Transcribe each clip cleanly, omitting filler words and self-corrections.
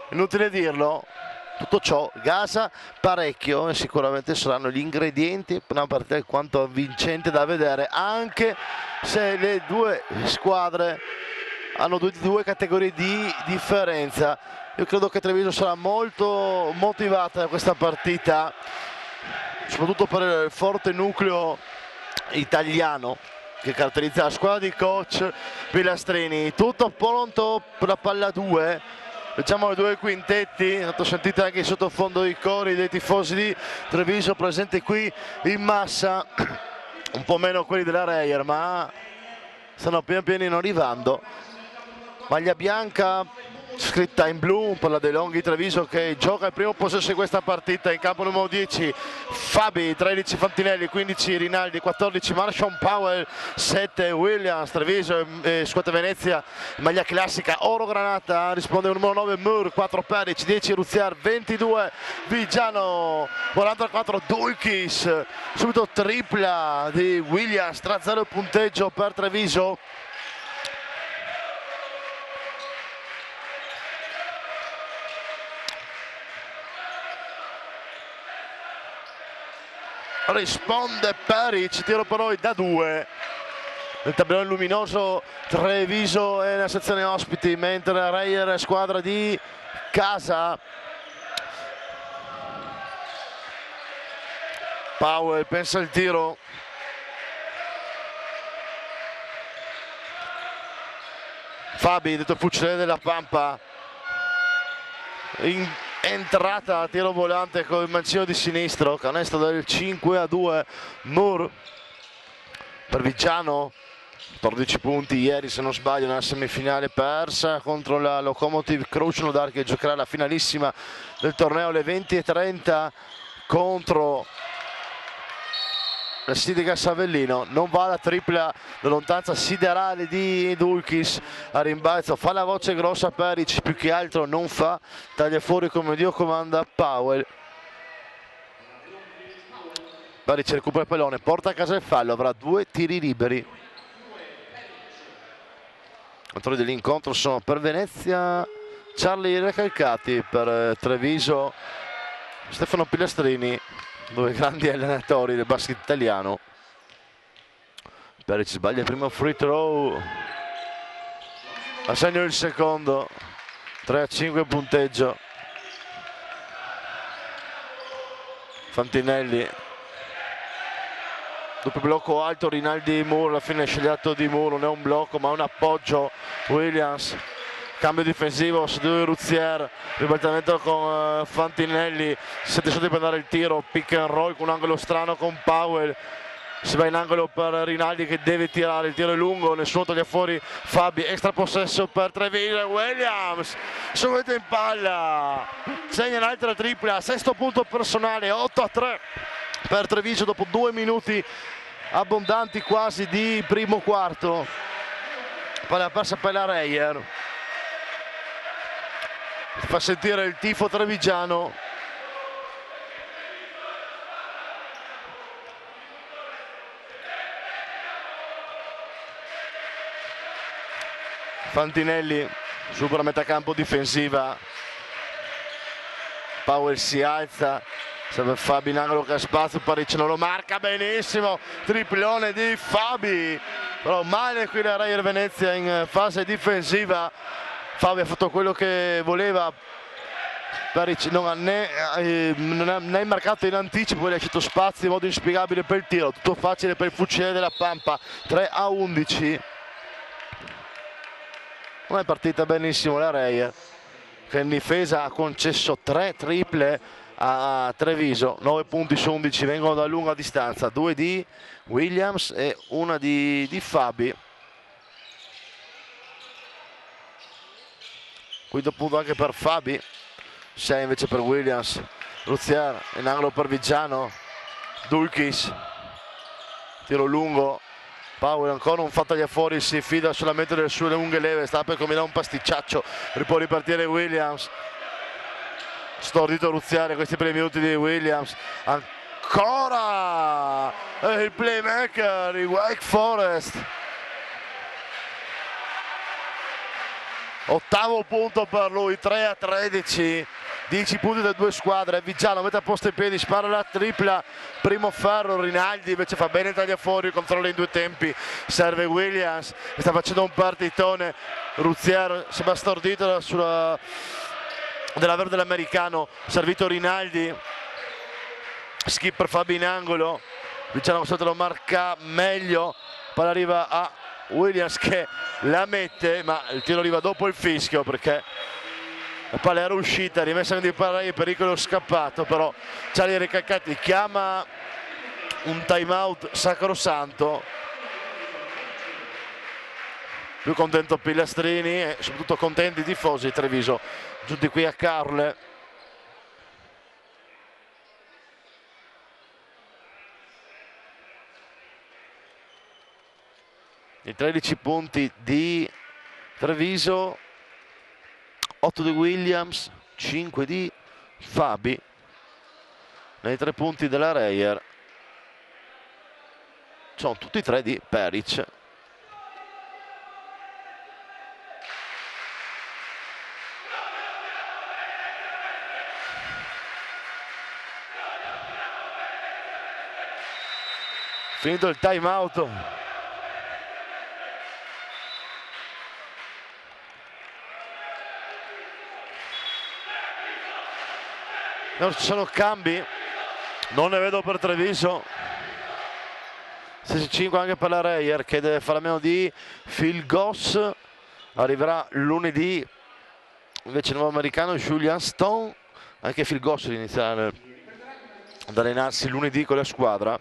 inutile dirlo, tutto ciò gasa parecchio e sicuramente saranno gli ingredienti per una partita alquanto avvincente da vedere, anche se le due squadre hanno due categorie di differenza. Io credo che Treviso sarà molto motivata da questa partita, soprattutto per il forte nucleo italiano che caratterizza la squadra di coach Pilastrini. Tutto pronto per la palla 2. Leggiamo i due quintetti, sentite anche il sottofondo dei cori dei tifosi di Treviso presenti qui in massa, un po' meno quelli della Reyer, ma stanno pian pianino arrivando. Maglia bianca scritta in blu per la De Longhi Treviso, che gioca il primo possesso di questa partita. In campo numero 10 Fabi, 13 Fantinelli, 15 Rinaldi, 14 Marshall Powell, 7 Williams. Treviso squadra Venezia, maglia classica oro granata, risponde il numero 9 Mur, 4 Peric, 10 Ruziar, 22 Vigiano, 44 Dulkis. Subito tripla di Williams, 3-0 il punteggio per Treviso. Risponde Peric, tiro per noi da 2. Nel tabellone luminoso Treviso è nella sezione ospiti, mentre Reyer è squadra di casa. Powell pensa il tiro. Fabi, detto fucile della Pampa, in entrata a tiro volante con il mancino di sinistro, canestro del 5-2. Moore per Vigiano, 14 punti ieri se non sbaglio nella semifinale persa contro la Lokomotiv Krasnodar, che giocherà la finalissima del torneo alle 20:30 contro la Sidigas Avellino. Non va la tripla da lontananza siderale di Dulkis, a rimbalzo fa la voce grossa Peric, più che altro non fa, taglia fuori come Dio comanda Powell. Peric recupera il pallone, porta a casa il fallo, avrà 2 tiri liberi. I controlli dell'incontro sono per Venezia Charlie Recalcati, per Treviso Stefano Pilastrini, due grandi allenatori del basket italiano. Peric sbaglia il primo free throw, assegno il secondo, 3-5 punteggio. Fantinelli, doppio blocco alto, Rinaldi Moore, alla fine scegliato di Moore, non è un blocco ma un appoggio. Williams, cambio difensivo su due Ruzier, ribaltamento con Fantinelli, si sente sotto per dare il tiro, pick and roll con un angolo strano con Powell, si va in angolo per Rinaldi che deve tirare, il tiro è lungo, nessuno toglie fuori Fabi, extra possesso per Treviso. Williams subito in palla, segna un'altra tripla, sesto punto personale, 8-3 per Treviso dopo 2 minuti abbondanti quasi di primo quarto. Palla persa per la Reyer, fa sentire il tifo trevigiano. Fantinelli supera metà campo difensiva, Powell si alza, serve Fabi in angolo che ha spazio, Peric non lo marca benissimo, triplone di Fabi, però male qui la Reyer Venezia in fase difensiva. Fabi ha fatto quello che voleva, Peric non ha né marcato in anticipo, poi ha lasciato spazio in modo inspiegabile per il tiro, tutto facile per il fucile della Pampa. 3-11. Non è partita benissimo la Reyer, che in difesa ha concesso 3 triple a Treviso, 9 punti su 11 vengono da lunga distanza, 2 di Williams e 1 di Fabi. Quinto punto anche per Fabi, 6 invece per Williams. Ruzier in angolo per Vigiano, Dulkis, tiro lungo, Powell ancora un taglia fuori, si fida solamente delle sue lunghe leve, sta per combinare un pasticciaccio, può ripartire Williams, stordito Ruzier, questi primi minuti di Williams, ancora il playmaker di Wake Forest. Ottavo punto per lui, 3-13, 10 punti da due squadre. Viggiano mette a posto i piedi, spara la tripla, primo ferro, Rinaldi invece fa bene, taglia fuori, controlla in due tempi, serve Williams, sta facendo un partitone. Ruzier sembra stordito dell'avvero dell'americano, servito Rinaldi, skipper Fabi in angolo, Viggiano sotto lo marca meglio, palla arriva a Williams che la mette, ma il tiro arriva dopo il fischio perché la palla era uscita, rimessa di palla, pericolo scappato, però Charlie Recalcati chiama un time out sacrosanto. Più contento Pilastrini e soprattutto contenti i tifosi di Treviso giunti qui a Carle. I 13 punti di Treviso, 8 di Williams, 5 di Fabi, nei 3 punti della Reyer sono tutti e 3 di Peric. Finito il time out, non ci sono cambi, non ne vedo per Treviso. 6-5 anche per la Reyer che deve fare a meno di Phil Goss, arriverà lunedì invece il nuovo americano Julian Stone. Anche Phil Goss inizierà ad allenarsi lunedì con la squadra.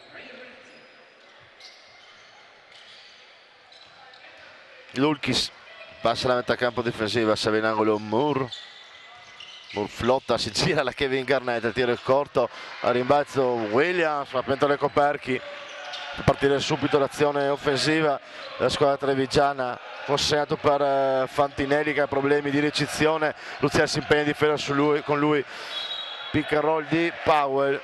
Lulkis passa la metà campo difensiva, serve in angolo Moore flotta, si gira la Kevin Garnett, il tiro è corto, a rimbalzo Williams, fa pentole Coperchi, a partire subito l'azione offensiva della squadra trevigiana, consegnato per Fantinelli che ha problemi di ricezione, Luzier si impegna a difendere con lui, pick and roll di Powell,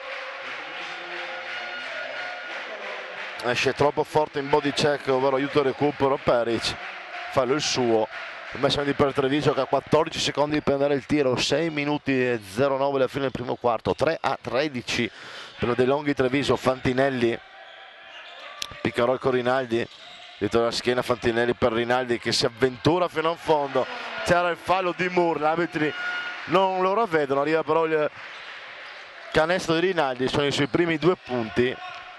esce troppo forte in body check, ovvero aiuto al recupero, Peric fallo il suo. Messa di per Treviso che ha 14 secondi di prendere il tiro, 6 minuti e 09 alla fine del primo quarto, 3-13 per lo De Longhi Treviso. Fantinelli, pick and roll con Rinaldi, dietro la schiena Fantinelli per Rinaldi che si avventura fino in fondo, c'era il fallo di Moore, gli arbitri non lo ravvedono, arriva però il canestro di Rinaldi, sono i suoi primi 2 punti,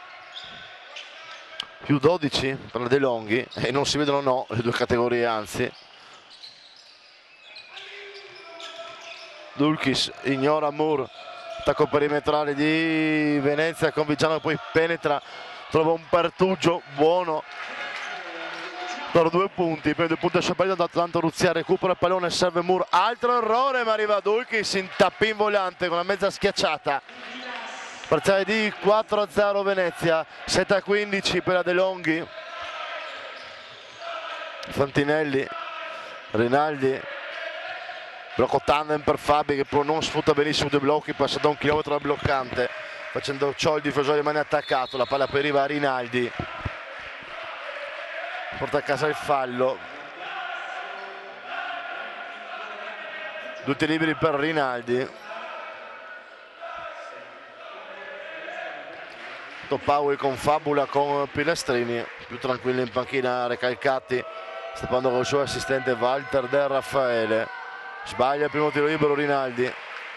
più 12 per la De Longhi e non si vedono le due categorie, anzi. Dulkis ignora Moore, attacco perimetrale di Venezia con Viggiano, poi penetra, trova un Pertugio buono per 2 punti, per 2 punti a sciapaglio da Atlanto. Ruzier recupera il pallone, serve Moore, altro errore ma arriva Dulkis in tappin volante con la mezza schiacciata, parziale di 4-0 Venezia, 7-15 per la De Longhi. Fantinelli, Rinaldi, blocco tandem per Fabi che però non sfrutta benissimo dei blocchi, passa da 1 chilometro al bloccante, facendo ciò il difensore rimane attaccato, la palla poi arriva a Rinaldi, porta a casa il fallo, 2 tiri liberi per Rinaldi. Powell con Fabula con Pilastrini, più tranquillo in panchina Recalcati, steppando con il suo assistente Walter De Raffaele. Sbaglia il primo tiro libero Rinaldi.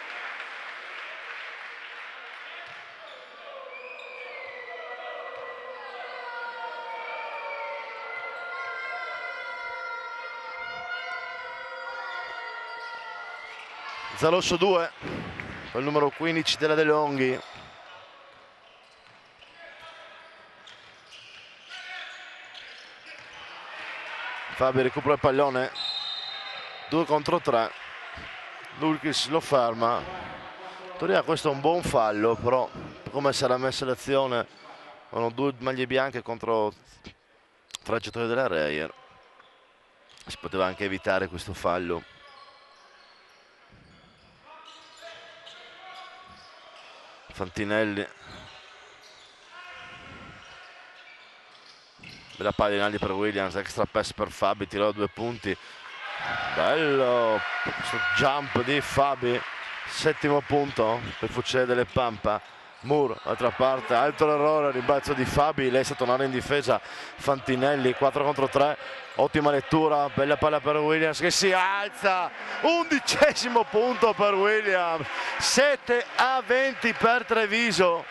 Zalosso 2, il numero 15 della De Longhi. Fabi recupera il pallone, 2 contro 3, Dulkis lo ferma. In teoria questo è un buon fallo, però come sarà messa l'azione, sono 2 maglie bianche contro 3 giocatori della Reyer, si poteva anche evitare questo fallo. Fantinelli, bella palla di Rinaldi per Williams, extra pass per Fabi, tirò 2 punti, Bello questo jump di Fabi, settimo punto per Fucile delle Pampa. Moore, altra parte, altro errore, rimbalzo di Fabi, lei sa tornare in difesa. Fantinelli, 4 contro 3, ottima lettura, bella palla per Williams che si alza, 11° punto per Williams, 7-20 per Treviso.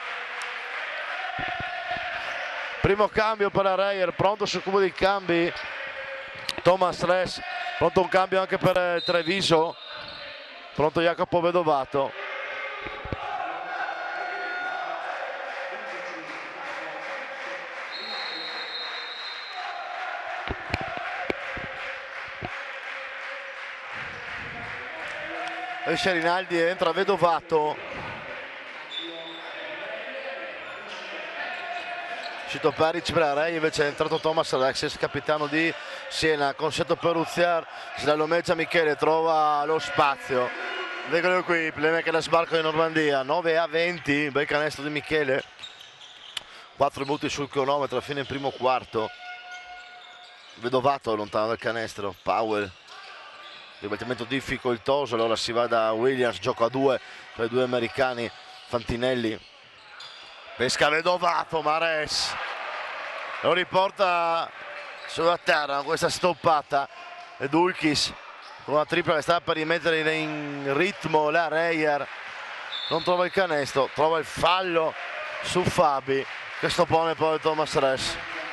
Primo cambio per la Reyer, pronto sul cubo dei cambi Thomas Ress, pronto un cambio anche per Treviso, pronto Jacopo Vedovato. Esce Rinaldi, entra Vedovato. Uscito Peric per la Rai, invece è entrato Thomas Alexis, capitano di Siena, consetto per Ruziar, slalomeggia Michele, trova lo spazio. Eccolo qui, playmaker da sbarco di Normandia, 9-20, bel canestro di Michele. 4 minuti sul cronometro, a fine primo quarto. Vedovato lontano dal canestro, Powell. Ribaltamento difficoltoso, allora si va da Williams, gioco a 2 tra i due americani. Fantinelli pesca Vedovato, Mares lo riporta sulla terra con questa stoppata e Dulkis con una tripla che sta per rimettere in ritmo la Reyer, non trova il canestro, trova il fallo su Fabi che stoppone poi Thomas Ress.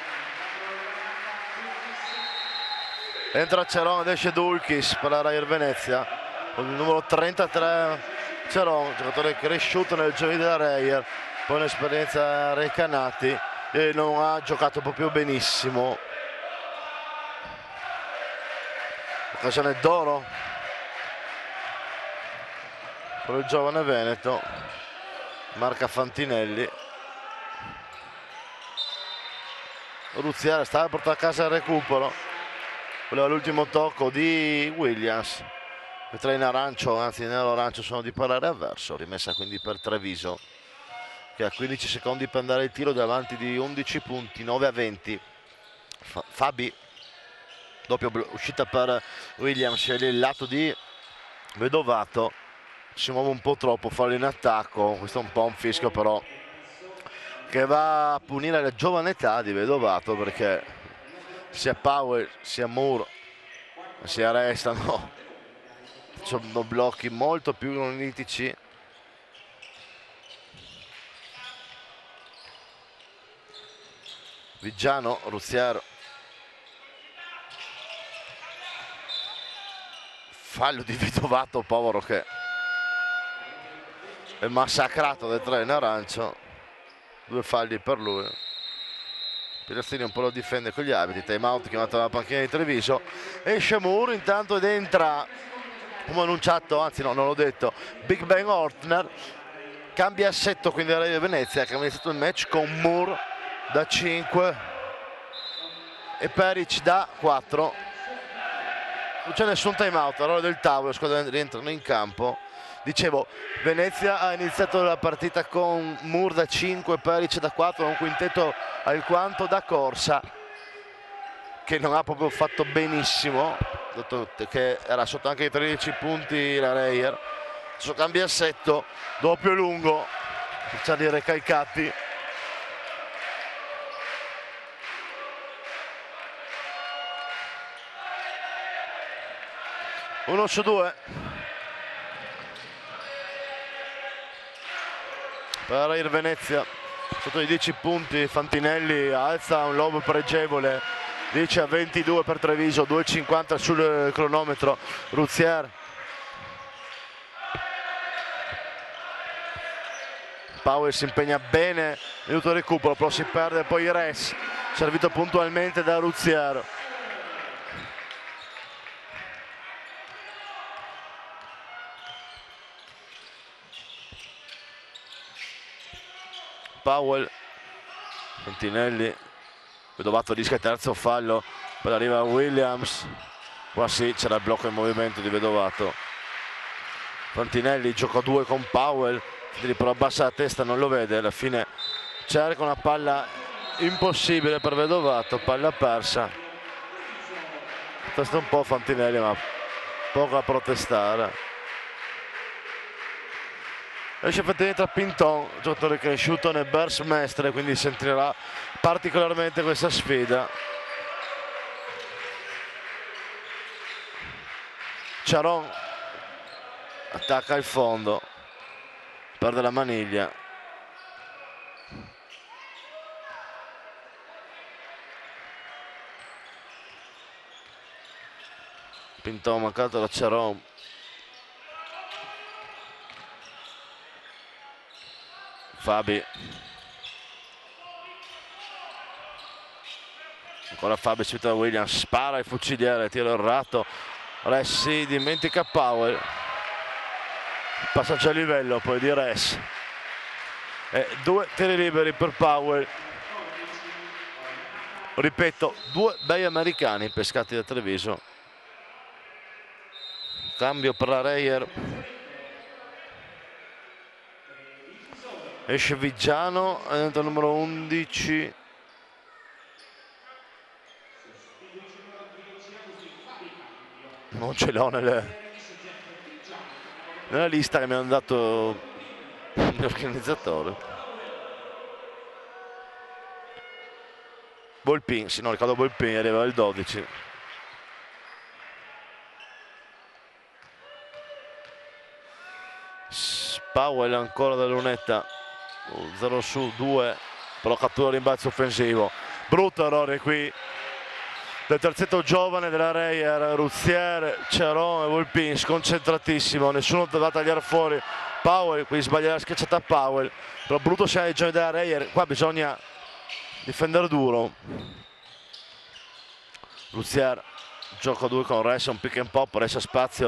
Entra Ceron ed esce Dulkis per la Reyer Venezia con il numero 33. Ceron, giocatore cresciuto nel gioco della Reyer, poi un'esperienza Recanati e non ha giocato proprio benissimo. Occasione d'oro per il giovane Veneto, marca Fantinelli. Ruziere stava a portare a casa il recupero, voleva l'ultimo tocco di Williams. I tre in arancio, anzi nell'arancio sono di parere avverso, rimessa quindi per Treviso che a 15 secondi per andare il tiro davanti di 11 punti, 9-20. Fabi, doppia uscita per Williams, sceglie il lato di Vedovato, si muove un po' troppo, fallo in attacco, questo è un po' un fischio però che va a punire la giovane età di Vedovato, perché sia Powell sia Moore si arrestano, sono blocchi molto più granitici. Viggiano, Ruziero, fallo di Vedovato, povero che è massacrato dai tre in arancio, 2 falli per lui. Pirazzini un po' lo difende con gli abiti, time out chiamato dalla panchina di Treviso. Esce Moore intanto ed entra, come annunciato, anzi no, non l'ho detto, Big Ben Ortner, cambia assetto quindi la Reyer Venezia, che ha iniziato il match con Moore da 5 e Peric da 4. Non c'è nessun time out, allora del tavolo, le squadre rientrano in campo. Dicevo, Venezia ha iniziato la partita con Moore da 5, Peric da 4, un quintetto alquanto da corsa che non ha proprio fatto benissimo, dato che era sotto anche i 13 punti la Reyer. Adesso cambia assetto, doppio lungo per Charlie Recalcati. Uno su 2 per Reyer Venezia, sotto i 10 punti. Fantinelli alza un lob pregevole, 10-22 per Treviso, 2,50 sul cronometro. Ruzier, Powell si impegna bene, minuto di recupero, però si perde poi Ress, servito puntualmente da Ruzier. Powell, Fantinelli, Vedovato rischia il terzo fallo, poi arriva Williams, qua sì c'era il blocco in movimento di Vedovato. Fantinelli gioca 2 con Powell, però abbassa la testa, non lo vede, alla fine cerca una palla impossibile per Vedovato, palla persa. protesta un po' Fantinelli, ma poco a protestare. Esce effettivamente tra Pinton, giocatore cresciuto nel Bears Mestre, quindi sentirà particolarmente questa sfida. Charon attacca il fondo, perde la maniglia. Pinton mancato da Charon. Fabi, ancora Fabi, subito da Williams, spara il fuciliere, tiro errato. Ressi dimentica Powell, passaggio a livello poi di Ress e 2 tiri liberi per Powell. Ripeto, 2 bei americani pescati da Treviso. Cambio per la Reyer. Esce Viggiano, entra il numero 11. Non ce l'ho nella lista che mi hanno dato gli organizzatori. Volpin, sì, no, ricordo Volpin, arriva il 12. Powell ancora da lunetta, 0 su 2, però cattura rimbalzo offensivo. Brutto errore qui del terzetto giovane della Reyer, Ruzier, Ceron e Volpin, sconcentratissimo, nessuno da tagliare fuori. Powell, qui sbaglia la schiacciata a Powell, però brutto segnale di gioco della Reyer, qua bisogna difendere duro. Ruzier gioca 2 con Ressa, un pick and pop, Ressa spazio.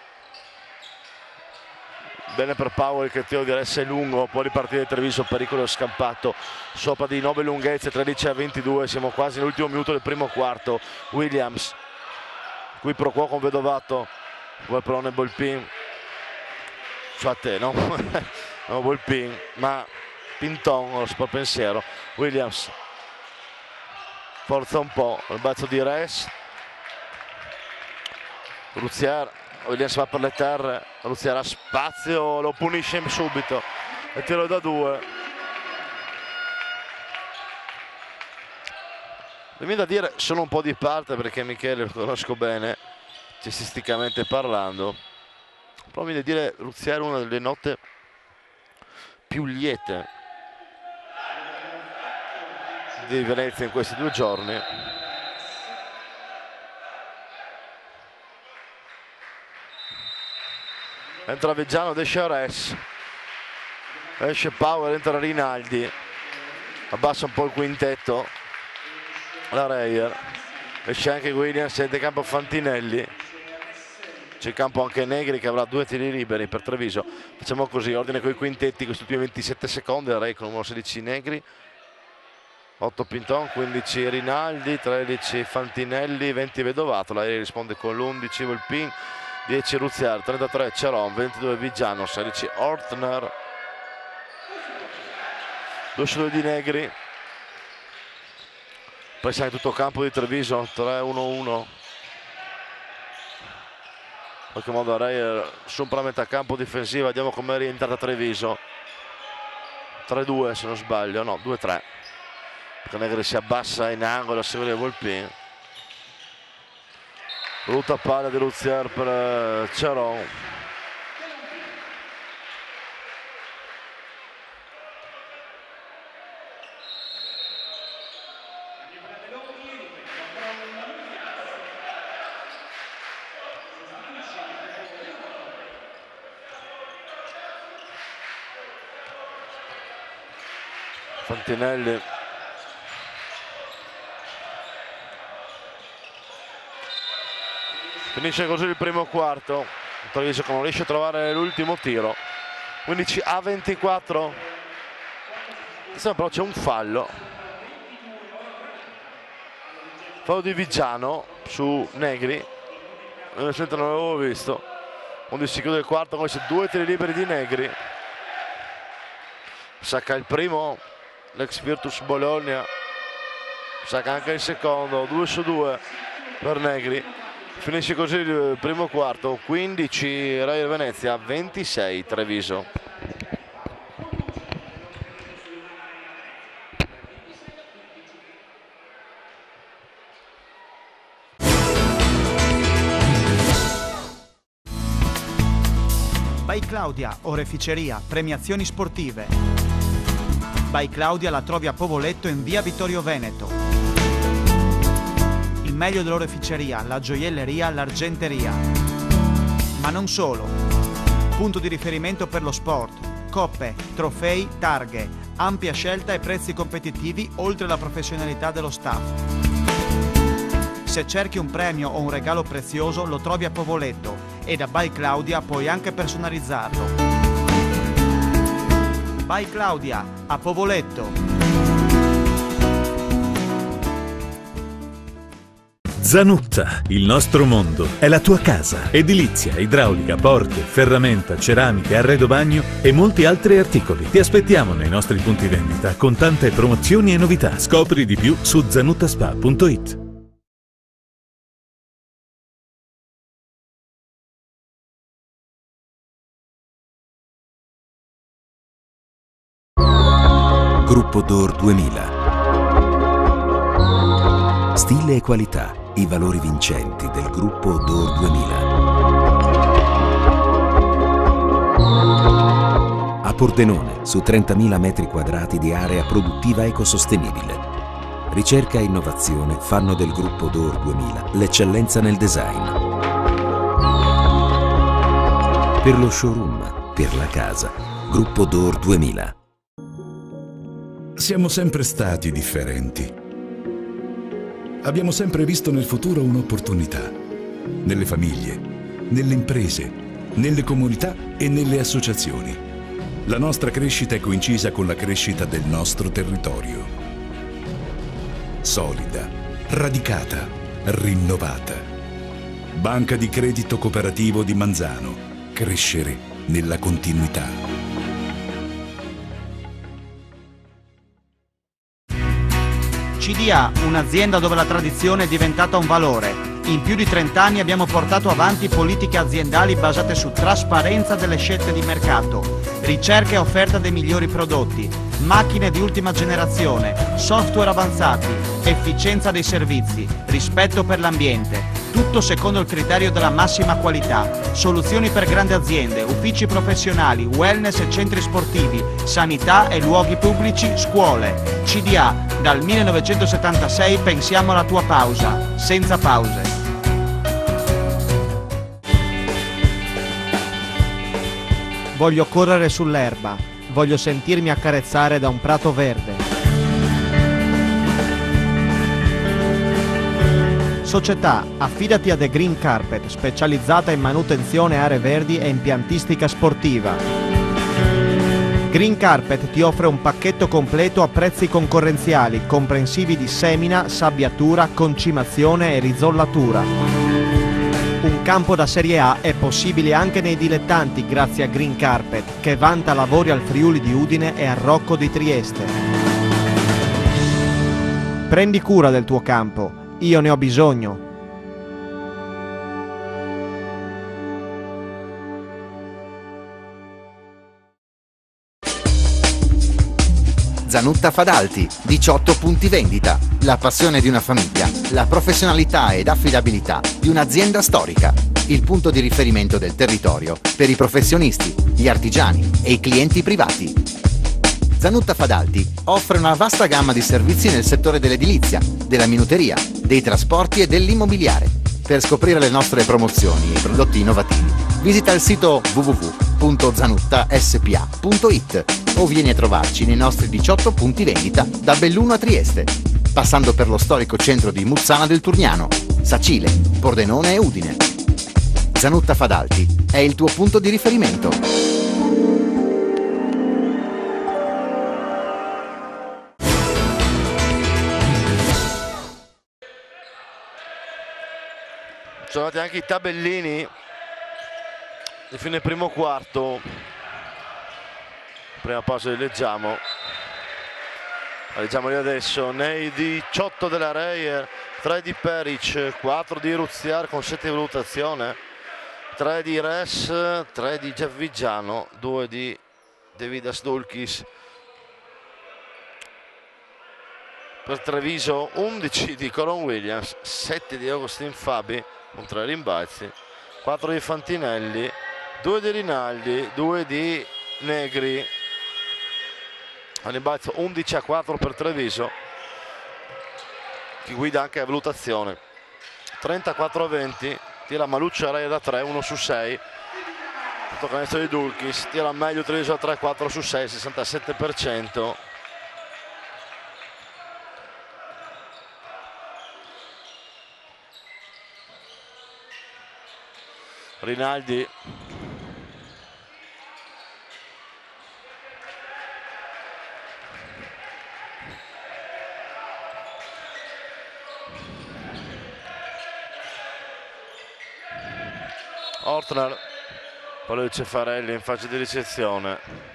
Bene per Powell che il tiro di Ressa è lungo, può ripartire Treviso, pericolo scampato sopra di 9 lunghezze, 13-22, siamo quasi nell'ultimo minuto del primo quarto. Williams, qui pro quo con Vedovato, vuole però nel Volpin, cioè a te, no? No, Volpin, ma Pinton, lo sport pensiero. Williams forza un po', il balzo di Ress. Ruzier, Williams va per le terre, Ruzier ha spazio, lo punisce subito e tiro da 2. Mi viene da dire sono un po' di parte perché Michele lo conosco bene cestisticamente parlando, però mi viene da dire Ruzier è una delle note più liete di Venezia in questi 2 giorni. Entra Veggiano, esce Ress, esce Power, entra Rinaldi, abbassa un po' il quintetto la Reyer, esce anche Williams, sente in campo Fantinelli, c'è in campo anche Negri che avrà 2 tiri liberi per Treviso. Facciamo così, ordine con i quintetti, questi ultimi 27 secondi, la Reyer con il numero 16 Negri, 8 Pinton, 15 Rinaldi, 13 Fantinelli, 20 Vedovato, la Reyer risponde con l'11 Volpin, 10 Ruzier, 33 Ceron, 22 Viggiano, 16 Ortner, 2 su 2 di Negri. Poi sai tutto campo di Treviso, 3-1-1. In qualche modo Reyer su per metà campo difensiva, vediamo come è rientrata Treviso. 3-2 se non sbaglio, no, 2-3. Perché Negri si abbassa in angolo a seguire Volpin. Brutta palla di Ruzier per Ceron. Fantinelli. Finisce così il primo quarto. Treviso che non riesce a trovare l'ultimo tiro. 15-24. Però c'è un fallo. Fallo di Viggiano su Negri. Non l'avevo visto. Quando si chiude il quarto con questi 2 tiri liberi di Negri. Sacca il primo l'ex Virtus Bologna. Sacca anche il secondo. 2 su 2 per Negri. Finisce così il primo quarto, 15 Reyer Venezia, 26 Treviso. By Claudia, oreficeria, premiazioni sportive. By Claudia la trovi a Povoletto in via Vittorio Veneto. Il meglio dell'oreficeria, la gioielleria, l'argenteria. Ma non solo. Punto di riferimento per lo sport. Coppe, trofei, targhe, ampia scelta e prezzi competitivi oltre alla professionalità dello staff. Se cerchi un premio o un regalo prezioso lo trovi a Povoletto e da By Claudia puoi anche personalizzarlo. By Claudia, a Povoletto. Zanutta, il nostro mondo, è la tua casa. Edilizia, idraulica, porte, ferramenta, ceramiche, arredo bagno e molti altri articoli. Ti aspettiamo nei nostri punti vendita con tante promozioni e novità. Scopri di più su zanuttaspa.it. Gruppo Door 2000. Stile e qualità, i valori vincenti del Gruppo Door 2000. A Pordenone, su 30.000 metri quadrati di area produttiva ecosostenibile. Ricerca e innovazione fanno del Gruppo Door 2000 l'eccellenza nel design. Per lo showroom, per la casa, Gruppo Door 2000. Siamo sempre stati differenti. Abbiamo sempre visto nel futuro un'opportunità. Nelle famiglie, nelle imprese, nelle comunità e nelle associazioni. La nostra crescita è coincisa con la crescita del nostro territorio. Solida, radicata, rinnovata. Banca di Credito Cooperativo di Manzano. Crescere nella continuità. CDA, un'azienda dove la tradizione è diventata un valore. In più di 30 anni abbiamo portato avanti politiche aziendali basate su trasparenza delle scelte di mercato, ricerca e offerta dei migliori prodotti, macchine di ultima generazione, software avanzati, efficienza dei servizi, rispetto per l'ambiente. Tutto secondo il criterio della massima qualità. Soluzioni per grandi aziende, uffici professionali, wellness e centri sportivi, sanità e luoghi pubblici, scuole. CDA, dal 1976 pensiamo alla tua pausa, senza pause. Voglio correre sull'erba, voglio sentirmi accarezzare da un prato verde. Società, affidati a The Green Carpet, specializzata in manutenzione aree verdi e impiantistica sportiva. Green Carpet ti offre un pacchetto completo a prezzi concorrenziali, comprensivi di semina, sabbiatura, concimazione e rizollatura. Un campo da Serie A è possibile anche nei dilettanti grazie a Green Carpet, che vanta lavori al Friuli di Udine e al Rocco di Trieste. Prendi cura del tuo campo. Io ne ho bisogno. Zanutta Fadalti, 18 punti vendita, la passione di una famiglia, la professionalità ed affidabilità di un'azienda storica, il punto di riferimento del territorio per i professionisti, gli artigiani e i clienti privati. Zanutta Fadalti offre una vasta gamma di servizi nel settore dell'edilizia, della minuteria, dei trasporti e dell'immobiliare. Per scoprire le nostre promozioni e prodotti innovativi, visita il sito www.zanuttaspa.it o vieni a trovarci nei nostri 18 punti vendita da Belluno a Trieste, passando per lo storico centro di Muzzana del Turniano, Sacile, Pordenone e Udine. Zanutta Fadalti è il tuo punto di riferimento. Sono andati anche i tabellini di fine primo quarto. Prima pausa li leggiamo. La leggiamo io adesso. Nei 18 della Reyer 3 di Peric, 4 di Ruziar con 7 di valutazione, 3 di Res, 3 di Jeff Viggiano, 2 di Davidas Dulkis. Per Treviso 11 di Coron Williams, 7 di Agustin Fabi con 3 rimbalzi, 4 di Fantinelli, 2 di Rinaldi, 2 di Negri. A rimbalzo 11-4 per Treviso, che guida anche a valutazione. 34-20, tira Maluccio Rea da 3, 1 su 6. Tutto canestro di Dulkis, tira meglio Treviso a 3, 4 su 6, 67%. Rinaldi Ortner, quello di Cefarelli in fase di ricezione,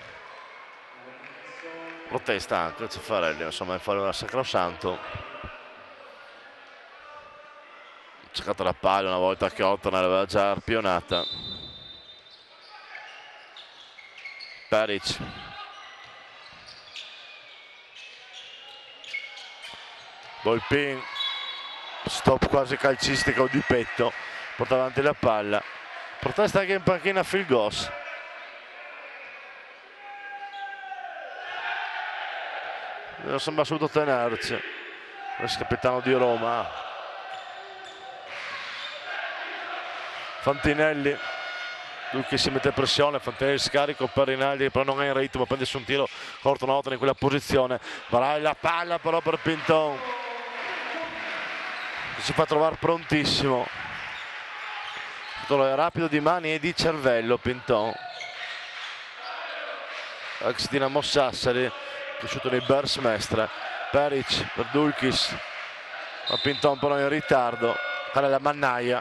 protesta anche Cefarelli, insomma è fuori da sacrosanto. Ha cercato la palla una volta che Ortner l'aveva già arpionata. Peric, Volpin, stop quasi calcistico di petto, porta avanti la palla. Protesta anche in panchina Phil Goss. Non sembra subito tenerci. Il capitano di Roma. Fantinelli, lui che si mette pressione, Fantinelli scarico per Rinaldi, però non è in ritmo, prende su un tiro, corta una volta in quella posizione. Varà la palla però per Pinton, che si fa trovare prontissimo. È rapido di mani e di cervello Pinton, ex Dinamo Sassari, cresciuto nei Bears Mestre. Peric per Dulkis, ma Pinton però in ritardo, cade la mannaia.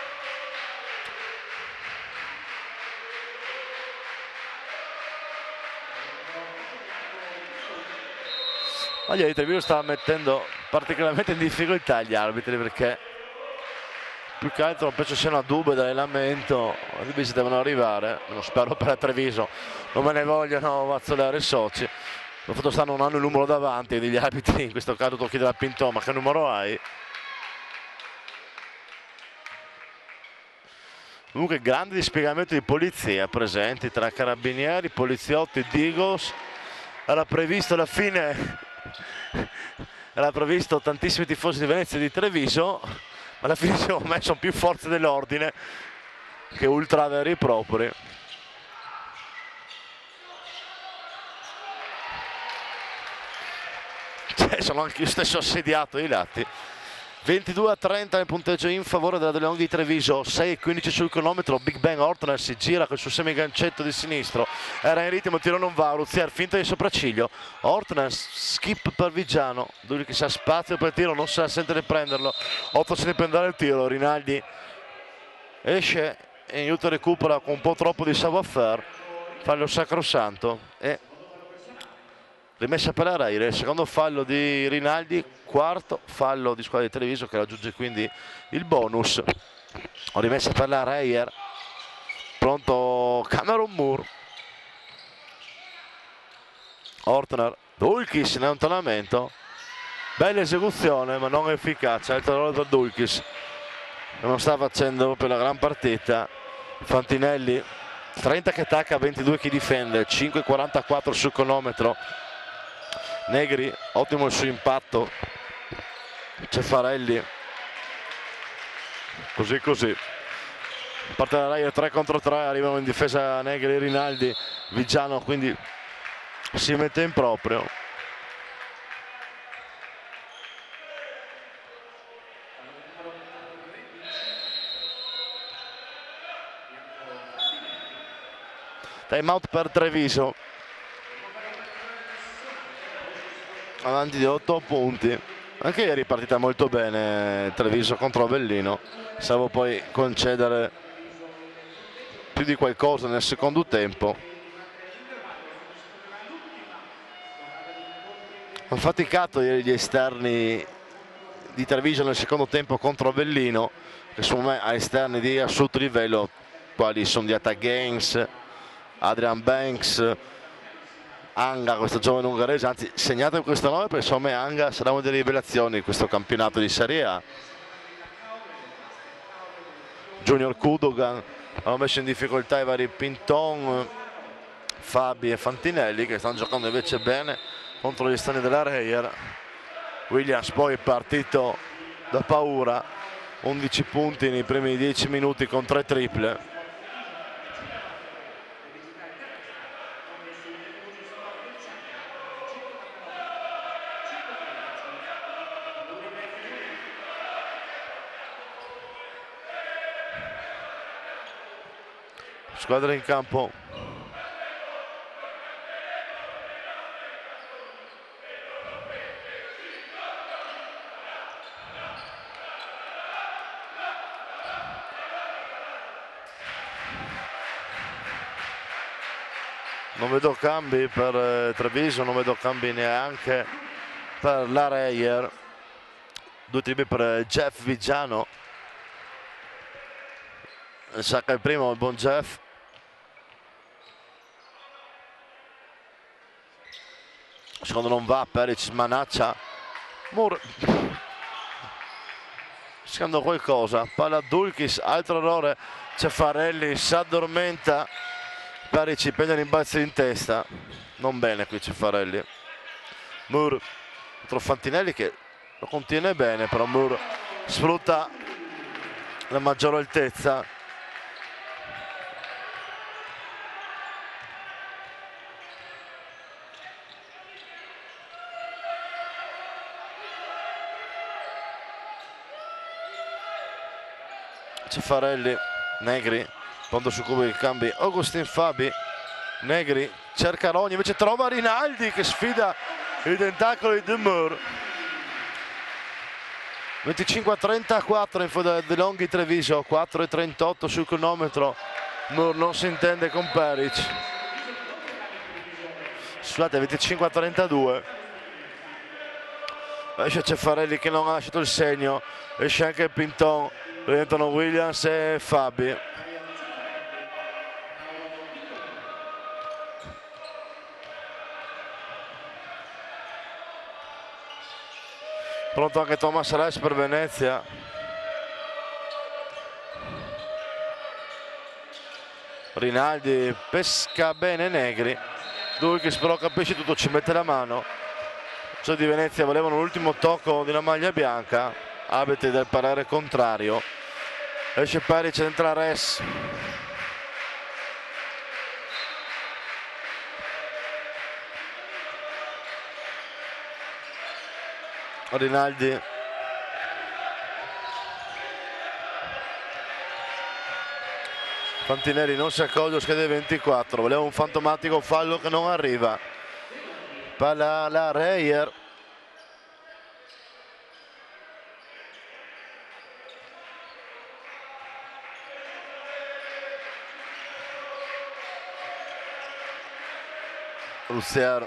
Maglia di Treviso stava mettendo particolarmente in difficoltà gli arbitri, perché più che altro non penso sia una dubbia dell'allenamento, i arbitri devono arrivare, non spero per Treviso, non me ne vogliono Mazzolari e soci, per fatto stanno un anno il numero davanti degli arbitri, in questo caso devo chiedere a Pinton, ma che numero hai? Comunque grande dispiegamento di polizia presenti tra carabinieri, poliziotti ed Eagles. Era previsto alla fine, era previsto tantissimi tifosi di Venezia e di Treviso, ma alla fine secondo me sono più forze dell'ordine che ultra veri e propri. Cioè, sono anche io stesso assediato ai lati. 22-30 nel punteggio in favore della De Leon di Treviso, 6-15 sul cronometro. Big Ben Ortner si gira col suo semigancetto di sinistro, era in ritmo, tiro non va, Ruzier finta di sopracciglio, Ortner skip per Viggiano, lui che sa spazio per il tiro, non sa sente di prenderlo, 8 se ne prende il tiro, Rinaldi esce e Newton recupera con un po' troppo di savoir-faire, fallo sacrosanto e rimessa per la Reire, il secondo fallo di Rinaldi, quarto fallo di squadra di Treviso che raggiunge quindi il bonus. Rimessa per la Reire, pronto Cameron Moore, Ortner, Dulkis in allontanamento, bella esecuzione ma non efficace, altro errore per Dulkis, non sta facendo proprio la gran partita. Fantinelli 30 che attacca, 22 chi difende, 5-44 sul cronometro. Negri, ottimo il suo impatto, Cefarelli, così parte la Reire 3 contro 3, arrivano in difesa Negri e Rinaldi, Viggiano quindi si mette in proprio. Time out per Treviso, avanti di 8 punti. Anche ieri partita molto bene Treviso contro Avellino, salvo poi concedere più di qualcosa nel secondo tempo. Hanno faticato ieri gli esterni di Treviso nel secondo tempo contro Avellino, che secondo me ha esterni di assoluto livello, quali sono Diata Games, Adrian Banks, Anga, questo giovane ungherese. Anzi, segnate questo nome perché secondo me Anga sarà una delle rivelazioni di questo campionato di Serie A. Junior Kudogan, hanno messo in difficoltà i vari Pinton, Fabi e Fantinelli, che stanno giocando invece bene contro gli esterni della Reyer. Williams poi è partito da paura, 11 punti nei primi 10 minuti con 3 triple. Squadra in campo. Non vedo cambi per Treviso, non vedo cambi neanche per la Reyer. 2 tipi per Jeff Vigiano. Sacca il primo, il buon Jeff. Secondo non va, Peric manaccia. Moore. Secondo qualcosa, palla Dulkis, altro errore. Cefarelli si addormenta. Peric prende l'imbalzo in testa. Non bene qui Cefarelli. Moore contro Fantinelli che lo contiene bene, però Moore sfrutta la maggiore altezza. Cefarelli, Negri, pronto su cubo i cambi, Augustin Fabi, Negri, cerca Rogni, invece trova Rinaldi che sfida i tentacoli di Moore. 25-34 in fondo De Longhi Treviso, 4:38 sul cronometro. Moore non si intende con Peric. Scusate, 25-32. Esce Cefarelli che non ha lasciato il segno, esce anche Pinton. Rientrano Williams e Fabi. Pronto anche Thomas Reis per Venezia. Rinaldi pesca bene Negri. Dulkis però capisce tutto, ci mette la mano. Cioè di Venezia volevano l'ultimo tocco di una maglia bianca. Abete del parere contrario. Esce Peric, entra Res. Rinaldi. Fantinelli non si accoglie, schede 24. Voleva un fantomatico fallo che non arriva. Palla la Reyer. Russiero.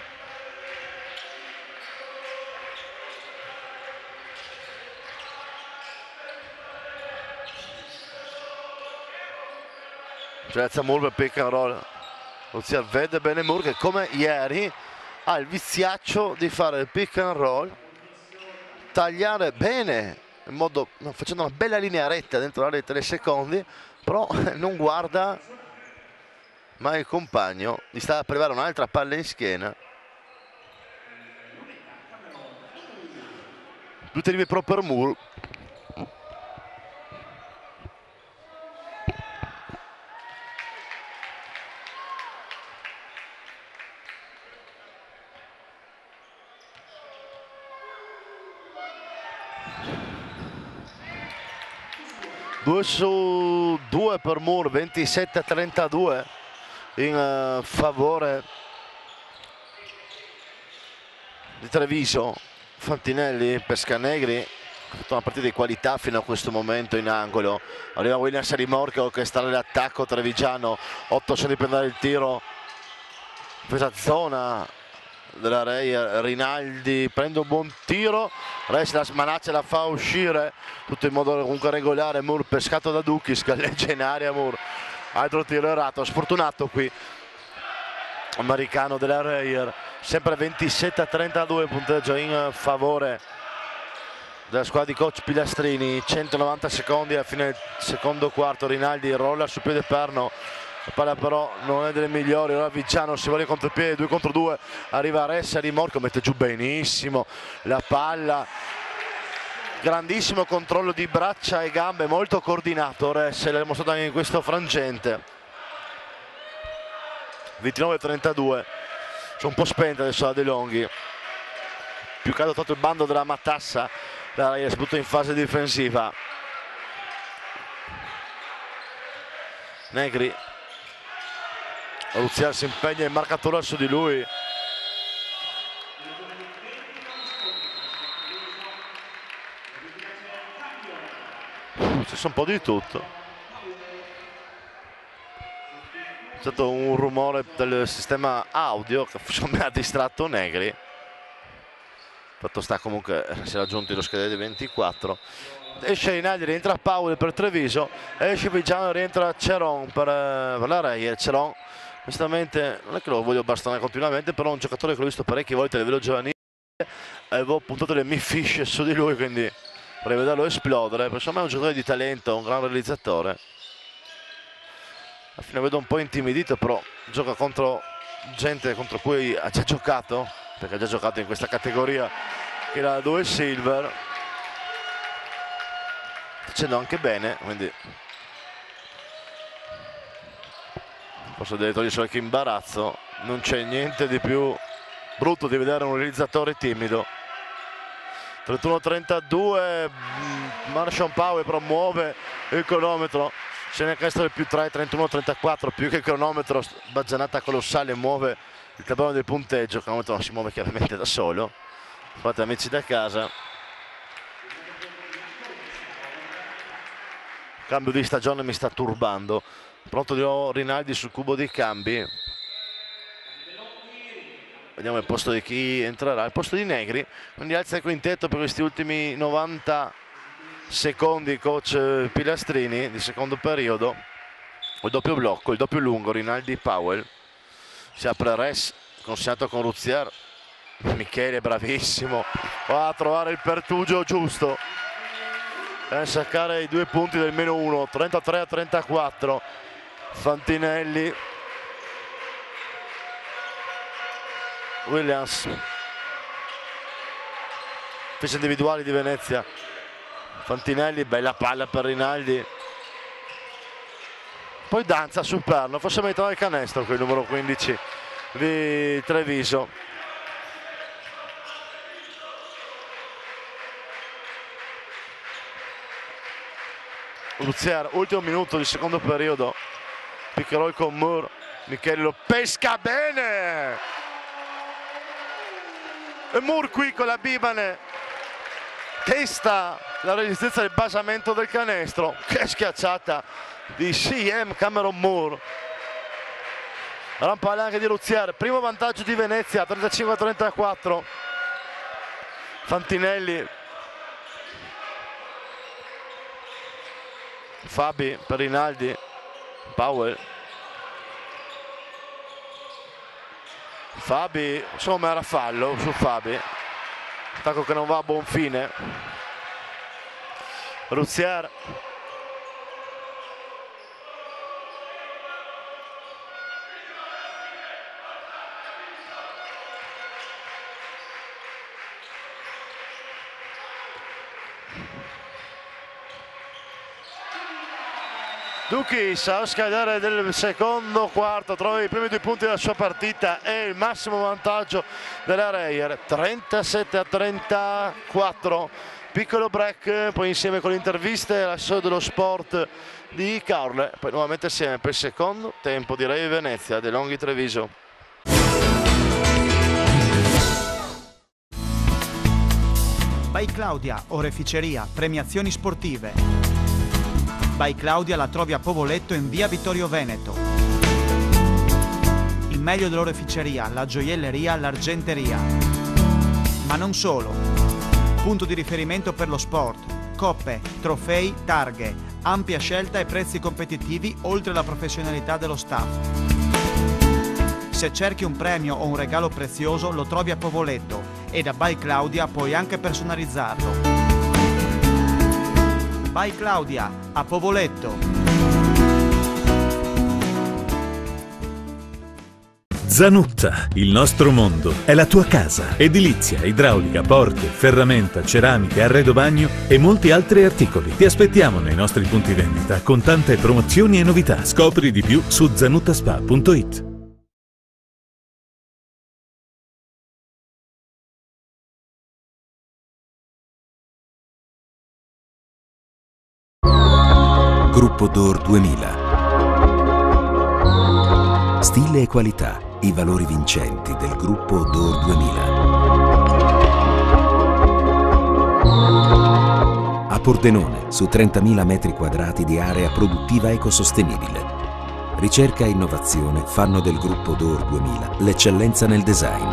Piazza Moore per pick and roll. Russiero vede bene Moore che come ieri ha il viziaccio di fare il pick and roll, tagliare bene in modo, facendo una bella linea retta dentro l'area di 3 secondi, però non guarda ma il compagno gli sta per arrivare un'altra palla in schiena. Tutti arrivi però per Moore. Due su 2 per Moore, 27-32 in favore di Treviso. Fantinelli pesca Negri, una partita di qualità fino a questo momento in angolo. Arriva Williams a rimorchio che sta nell'attacco trevigiano, 8 secondi per dare il tiro, questa zona della Reyer. Rinaldi prende un buon tiro, Res la smanaccia, la fa uscire tutto in modo comunque regolare. Moore pescato da Dukis, galleggia in aria Moore, altro tiro errato, sfortunato qui americano della Reyer. Sempre 27-32 punteggio in favore della squadra di coach Pilastrini. 190 secondi alla fine del secondo quarto. Rinaldi rolla sul piede perno, la palla però non è delle migliori. Ora Viggiano si vuole contropiede, 2 contro 2, arriva Ressa, rimorchio, mette giù benissimo la palla, grandissimo controllo di braccia e gambe, molto coordinato Ressa, l'ha dimostrato anche in questo frangente. 29-32, sono un po' spenta adesso la De Longhi, più che ha adottato il bando della matassa, la Reyer soprattutto in fase difensiva. Negri, Ruzier si impegna in marcatore su di lui. C'è un po' di tutto. C'è stato un rumore del sistema audio che mi ha distratto Negri. Fatto sta comunque, si è raggiunto lo schedale 24. Esce Rinaldi, rientra Powell per Treviso, esce Viggiano, rientra Ceron per la Reyer. Ceron onestamente non è che lo voglio bastare continuamente, però è un giocatore che l'ho visto parecchie volte a livello giovanile, avevo puntato le mie fish su di lui, quindi vorrei vederlo esplodere. Per me è un giocatore di talento, un gran realizzatore. Alla fine vedo un po' intimidito, però gioca contro gente contro cui ha già giocato, perché ha già giocato in questa categoria che è la 2 Silver, facendo anche bene, quindi posso dire togliersi qualche imbarazzo. Non c'è niente di più brutto di vedere un realizzatore timido. 31-32, Marshall Powell però muove il cronometro, se ne resta il più 3, 31-34, più che il cronometro, baggianata colossale, muove il tabellone del punteggio. Il cronometro non si muove chiaramente da solo, fate amici da casa. Cambio di stagione mi sta turbando. Pronto di nuovo Rinaldi sul cubo dei cambi. Vediamo il posto di chi entrerà, il posto di Negri, quindi alza il quintetto per questi ultimi 90 secondi coach Pilastrini di secondo periodo. Il doppio blocco, il doppio lungo, Rinaldi Powell. Si apre Res, consegnato con Ruzier. Michele bravissimo, va a trovare il pertugio giusto per saccare i 2 punti del -1, 33-34. Fantinelli, Williams, fiche individuali di Venezia. Fantinelli, bella palla per Rinaldi, poi danza sul perno, forse meritava il canestro qui il numero 15 di Treviso. Ruzier, ultimo minuto di secondo periodo, pick and roll con Moore, Michele lo pesca bene e Moore qui con la Bibane testa la resistenza del basamento del canestro. Che schiacciata di CM Cameron Moore. Rampa anche di Ruzier, primo vantaggio di Venezia, 35-34. Fantinelli, Fabi per Rinaldi, Powell, Fabi, insomma era fallo su Fabi, attacco che non va a buon fine. Ruzier, Dukis a scadere del secondo quarto, trova i primi 2 punti della sua partita e il massimo vantaggio della Reyer, 37-34. Piccolo break, poi insieme con le interviste l'assessore dello sport di Caorle, poi nuovamente assieme per il secondo tempo di Reyer Venezia, De Longhi Treviso. By Claudia, oreficeria, premiazioni sportive. By Claudia la trovi a Povoletto in via Vittorio Veneto. Il meglio dell'oreficeria, la gioielleria, l'argenteria. Ma non solo. Punto di riferimento per lo sport, coppe, trofei, targhe, ampia scelta e prezzi competitivi oltre alla professionalità dello staff. Se cerchi un premio o un regalo prezioso lo trovi a Povoletto e da By Claudia puoi anche personalizzarlo. By Claudia, a Povoletto. Zanutta, il nostro mondo, è la tua casa. Edilizia, idraulica, porte, ferramenta, ceramiche, arredo bagno e molti altri articoli. Ti aspettiamo nei nostri punti vendita con tante promozioni e novità. Scopri di più su zanuttaspa.it. Gruppo Door 2000. Stile e qualità, i valori vincenti del gruppo Door 2000. A Pordenone, su 30.000 metri quadrati di area produttiva ecosostenibile. Ricerca e innovazione fanno del gruppo Door 2000 l'eccellenza nel design.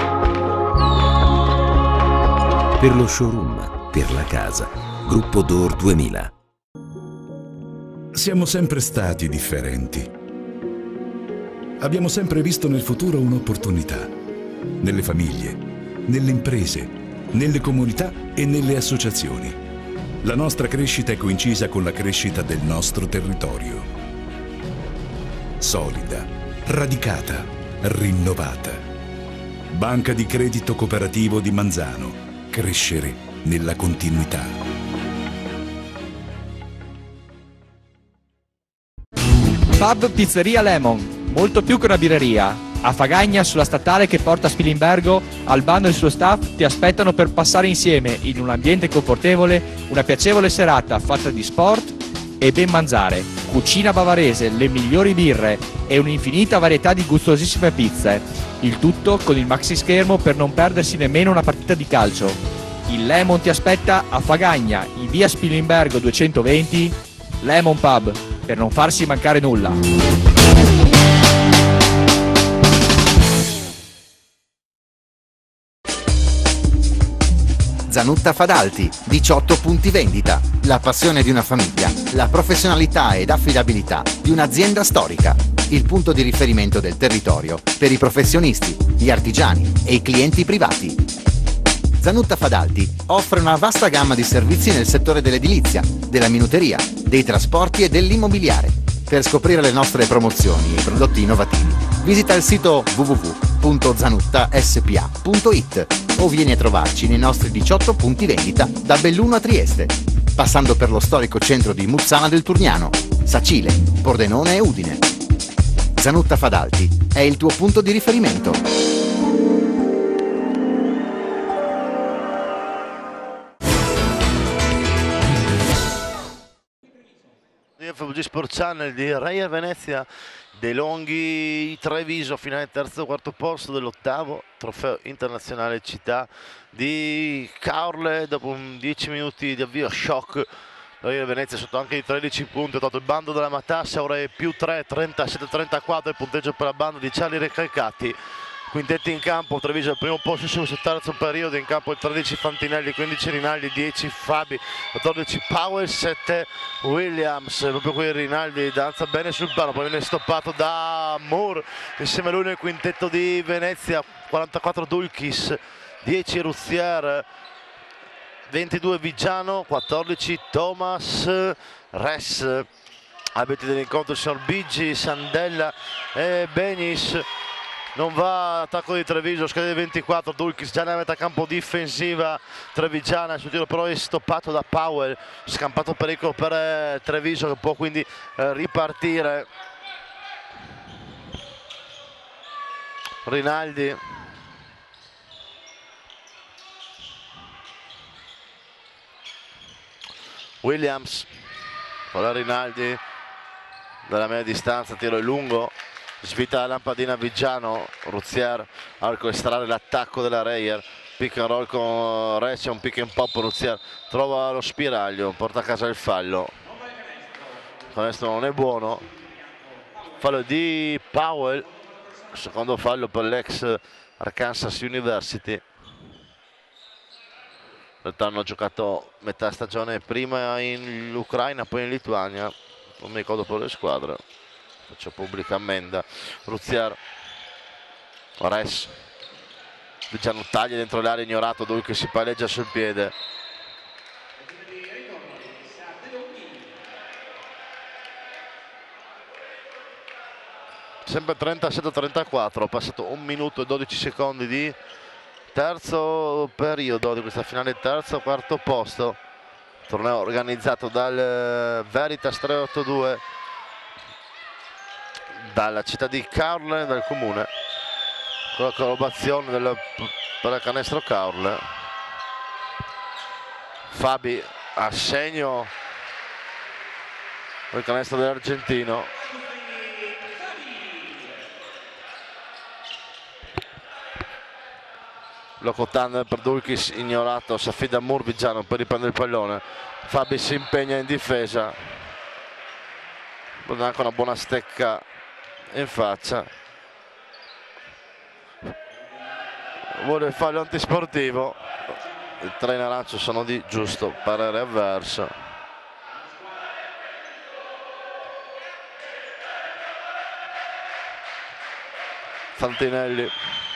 Per lo showroom, per la casa, gruppo Door 2000. Siamo sempre stati differenti. Abbiamo sempre visto nel futuro un'opportunità. Nelle famiglie, nelle imprese, nelle comunità e nelle associazioni. La nostra crescita è coincisa con la crescita del nostro territorio. Solida, radicata, rinnovata. Banca di Credito Cooperativo di Manzano. Crescere nella continuità. Pub Pizzeria Lemon, molto più che una birreria. A Fagagna, sulla statale che porta a Spilimbergo, Albano e il suo staff ti aspettano per passare insieme, in un ambiente confortevole, una piacevole serata fatta di sport e ben mangiare, cucina bavarese, le migliori birre e un'infinita varietà di gustosissime pizze. Il tutto con il maxi schermo per non perdersi nemmeno una partita di calcio. Il Lemon ti aspetta a Fagagna, in via Spilimbergo 220, Lemon Pub, per non farsi mancare nulla. Zanutta Fadalti, 18 punti vendita. La passione di una famiglia, la professionalità ed affidabilità di un'azienda storica. Il punto di riferimento del territorio per i professionisti, gli artigiani e i clienti privati. Zanutta Fadalti offre una vasta gamma di servizi nel settore dell'edilizia, della minuteria, dei trasporti e dell'immobiliare. Per scoprire le nostre promozioni e i prodotti innovativi, visita il sito www.zanuttaspa.it o vieni a trovarci nei nostri 18 punti vendita da Belluno a Trieste, passando per lo storico centro di Muzzana del Turniano, Sacile, Pordenone e Udine. Zanutta Fadalti è il tuo punto di riferimento. FVG Sport Channel di Reyer Venezia, De Longhi Treviso, finale terzo e quarto posto dell'ottavo trofeo internazionale città di Caorle. Dopo 10 minuti di avvio shock, Reyer Venezia sotto anche di 13 punti, ha dato il bando della Matassa, ora è più 3, 37-34 il punteggio per la banda di Charlie Recalcati. Quintetti in campo, Treviso al primo posto su questo terzo periodo, in campo il 13 Fantinelli, 15 Rinaldi, 10 Fabi, 14 Powell, 7 Williams. Proprio qui Rinaldi danza bene sul palo, poi viene stoppato da Moore, insieme a lui nel quintetto di Venezia, 44 Dulkis, 10 Ruzier, 22 Vigiano, 14 Thomas Res. Abiti dell'incontro signor Bigi, Sandella e Benis. Non va attacco di Treviso, scade 24, Dulkis già nella metà campo difensiva trevigiana, il suo tiro però è stoppato da Powell, scampato pericolo per Treviso che può quindi ripartire. Rinaldi. Williams, ora Rinaldi dalla media distanza, tiro è lungo. Svita la lampadina Vigiano, Ruzier al estrarre l'attacco della Reyer, pick and roll con Rescia, un pick and pop, Ruzier trova lo spiraglio, porta a casa il fallo. Questo non è buono, fallo di Powell, secondo fallo per l'ex Arkansas University. In realtà hanno giocato metà stagione prima in Ucraina, poi in Lituania, non mi ricordo per le squadre, faccio pubblica ammenda. Ruzier, Res, Vigiano taglia dentro l'area, ignorato, lui che si palleggia sul piede. Sempre 37-34, passato 1 minuto e 12 secondi di terzo periodo di questa finale, terzo quarto posto. Torneo organizzato dal Veritas 382, dalla città di Caorle, dal comune, con la collaborazione del pallacanestro Caorle. Fabi a segno il canestro dell'argentino. Locotan per Dulkis, ignorato, si affida a Murvigiano per riprendere il pallone. Fabi si impegna in difesa, anche una buona stecca in faccia. Vuole il fallo antisportivo. I 3 in arancio sono di giusto parere avverso. Fantinelli.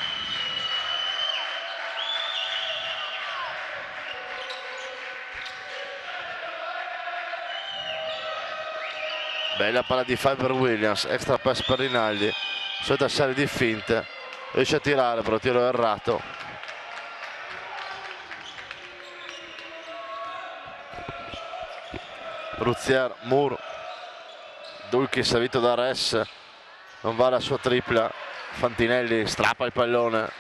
Bella palla di Faber Williams, extra pass per Rinaldi, solita serie di finte, riesce a tirare però tiro errato. Ruzier, Moore, Dulkis servito da Res, non va la sua tripla, Fantinelli strappa il pallone.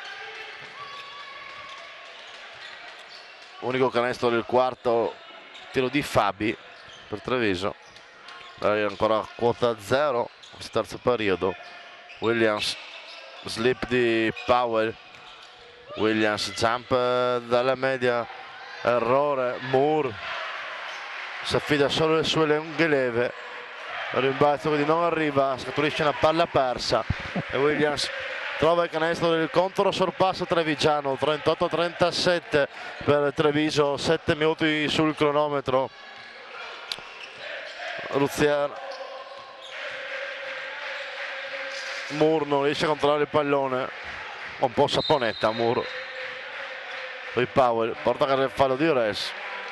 Unico canestro del quarto, tiro di Fabi per Treviso. Ancora quota 0, questo terzo periodo. Williams, slip di Powell, Williams jump dalla media, errore. Moore si affida solo alle sue lunghe leve, il rimbalzo quindi non arriva, scaturisce una palla persa e Williams trova il canestro del contro sorpasso trevigiano. 38-37 per Treviso, 7 minuti sul cronometro. Ruzier, Moore non riesce a controllare il pallone, un po' saponetta Moore. Poi Powell porta a casa il fallo di Res.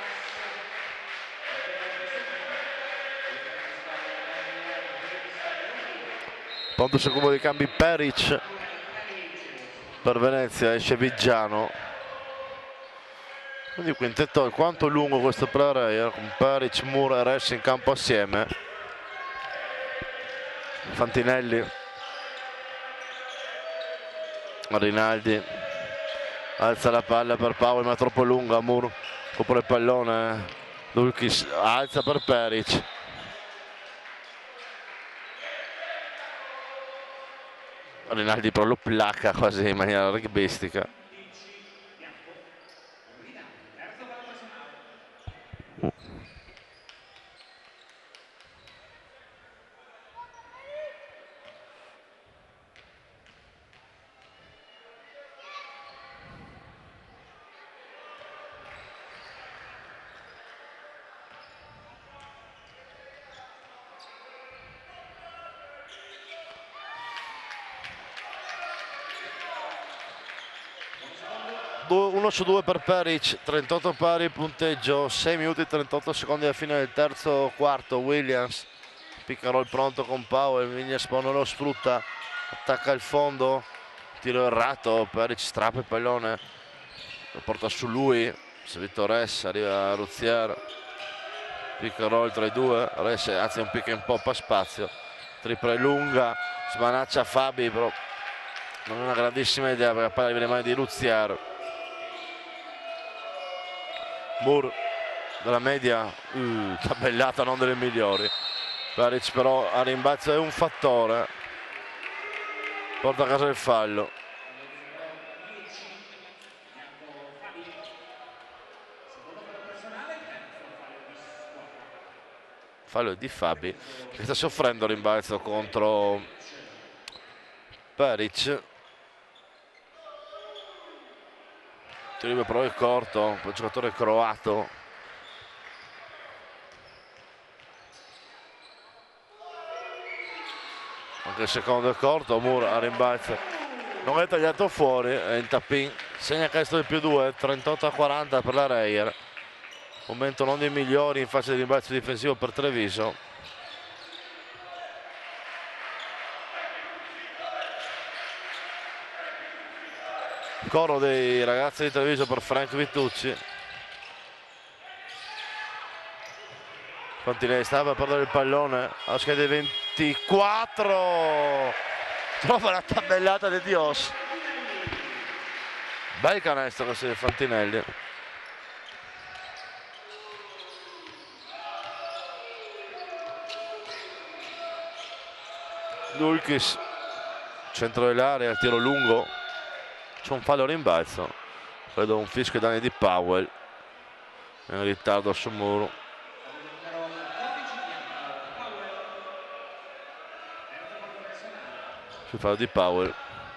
Pronto sul cubo di cambi Peric per Venezia, esce Vigiano. Quindi quintetto alquanto lungo questo play con Peric, Moore e Res in campo assieme. Fantinelli, Rinaldi alza la palla per Powell ma è troppo lunga, Moore copre il pallone, Dulkis alza per Peric. Rinaldi però lo placca quasi in maniera rugbistica. Uno su 2 per Peric, 38 pari il punteggio, 6 minuti e 38 secondi alla fine del terzo quarto. Williams, pick and roll pronto con Powell, Williams non lo sfrutta, attacca il fondo, tiro errato, Peric strappa il pallone, lo porta su lui, servito Res, arriva Ruzier, pick and roll tra i due, Res anzi un pick and pop a spazio, tripla è lunga, smanaccia Fabi, però non è una grandissima idea perché la palla arriva nelle mani di Ruzier. Moore dalla media, tabellata non delle migliori. Peric però a rimbalzo è un fattore, porta a casa il fallo. Fallo di Fabi che sta soffrendo il rimbalzo contro Peric. Tiro però è corto per il giocatore croato. Anche il secondo è corto, Moore a rimbalzo non è tagliato fuori, e in tapping segna questo del +2, 38-40 per la Reyer. Momento non dei migliori in fase di rimbalzo difensivo per Treviso. Coro dei ragazzi di Treviso per Frank Vitucci. Fantinelli stava per perdere il pallone alla scheda 24, trova la tabellata di Dios. Bel canestro questo di Fantinelli. Dulkis, centro dell'area, tiro lungo, c'è un fallo a rimbalzo, credo un fischio danni di Powell, in ritardo sul muro. Sul fallo di Powell.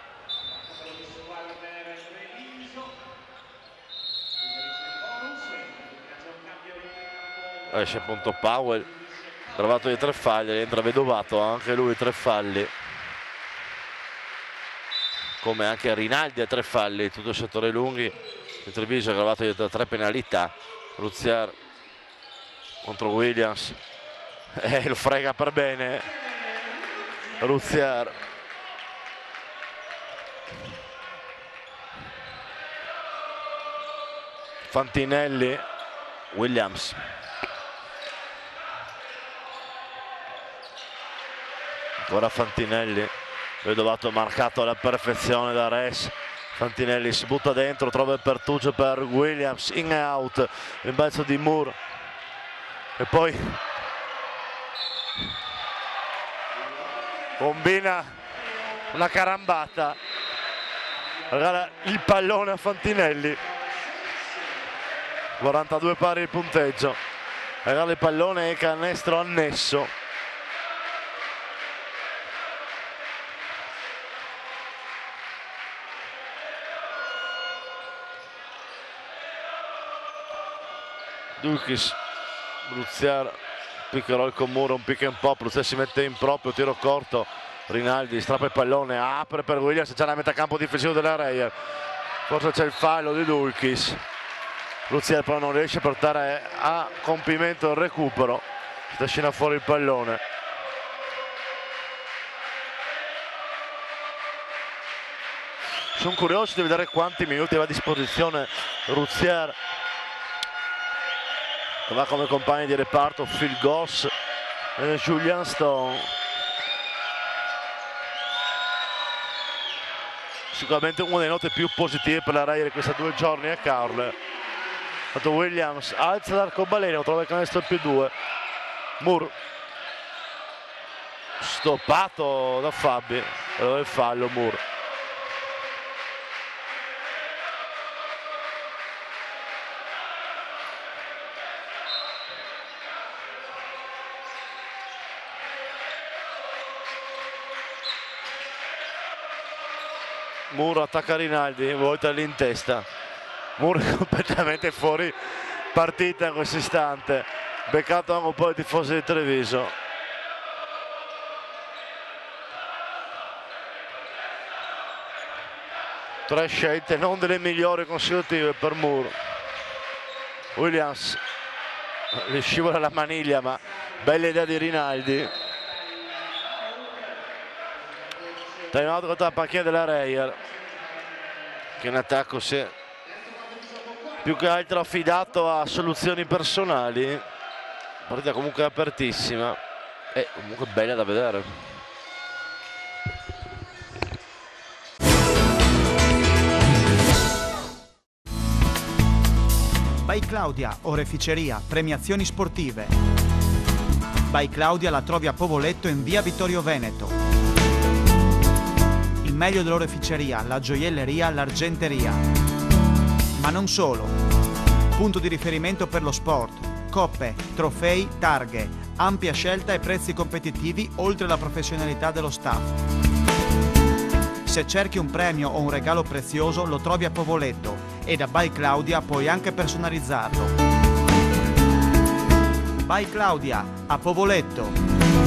Esce appunto Powell, trovato di 3 falli, entra Vedovato, anche lui 3 falli, come anche Rinaldi a 3 falli, tutto il settore lunghi. Il Treviso ha gravato dietro 3 penalità. Ruzier contro Williams, lo frega per bene Ruzier. Fantinelli, Williams. Ancora Fantinelli, Vedovato marcato alla perfezione da Res. Fantinelli si butta dentro, trova il pertugio per Williams, in e out, rimbalzo di Moore e poi combina una carambata, regala il pallone a Fantinelli. 42 pari il punteggio, regala il pallone e canestro annesso. Dulkis, Bruzier, pick and roll con Muro, un pick and pop, Bruzier si mette in proprio, tiro corto, Rinaldi strappa il pallone, apre per Williams, c'è la metà campo difensivo della Reyer, forse c'è il fallo di Dulkis. Bruzier però non riesce a portare a compimento il recupero, trascina fuori il pallone. Sono curioso di vedere quanti minuti aveva a disposizione Bruzier. Va come compagni di reparto Phil Goss e Julian Stone. Sicuramente una delle note più positive per la Reyer di questi 2 giorni a Carle. Williams alza l'arcobaleno, trova il canestro +2. Moore stoppato da Fabi, allora il fallo Moore. Moore attacca Rinaldi, volta lì in testa. Moore è completamente fuori partita in questo istante, beccato anche un po' i tifosi di Treviso. Tre scelte non delle migliori consecutive per Moore. Williams gli scivola la maniglia, ma bella idea di Rinaldi. Time out contro la panchina della Reyer, che in attacco si è più che altro affidato a soluzioni personali. Partita comunque apertissima e comunque bella da vedere. By Claudia, oreficeria, premiazioni sportive. By Claudia la trovi a Povoletto in via Vittorio Veneto. Il meglio dell'oreficeria, la gioielleria, l'argenteria. Ma non solo. Punto di riferimento per lo sport, coppe, trofei, targhe, ampia scelta e prezzi competitivi oltre alla professionalità dello staff. Se cerchi un premio o un regalo prezioso lo trovi a Povoletto e da By Claudia puoi anche personalizzarlo. By Claudia, a Povoletto.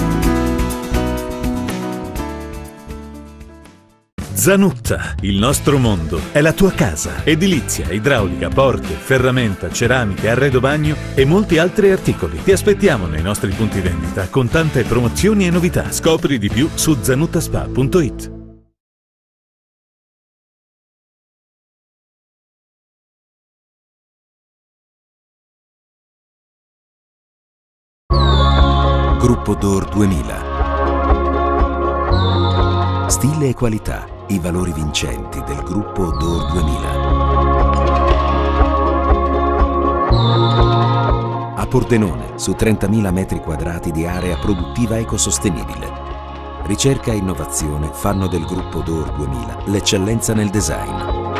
Zanutta, il nostro mondo, è la tua casa. Edilizia, idraulica, porte, ferramenta, ceramiche, arredo bagno e molti altri articoli. Ti aspettiamo nei nostri punti vendita con tante promozioni e novità. Scopri di più su zanuttaspa.it. Gruppo Door 2000. Stile e qualità, i valori vincenti del gruppo Door 2000. A Pordenone, su 30.000 metri quadrati di area produttiva ecosostenibile. Ricerca e innovazione fanno del gruppo Door 2000 l'eccellenza nel design.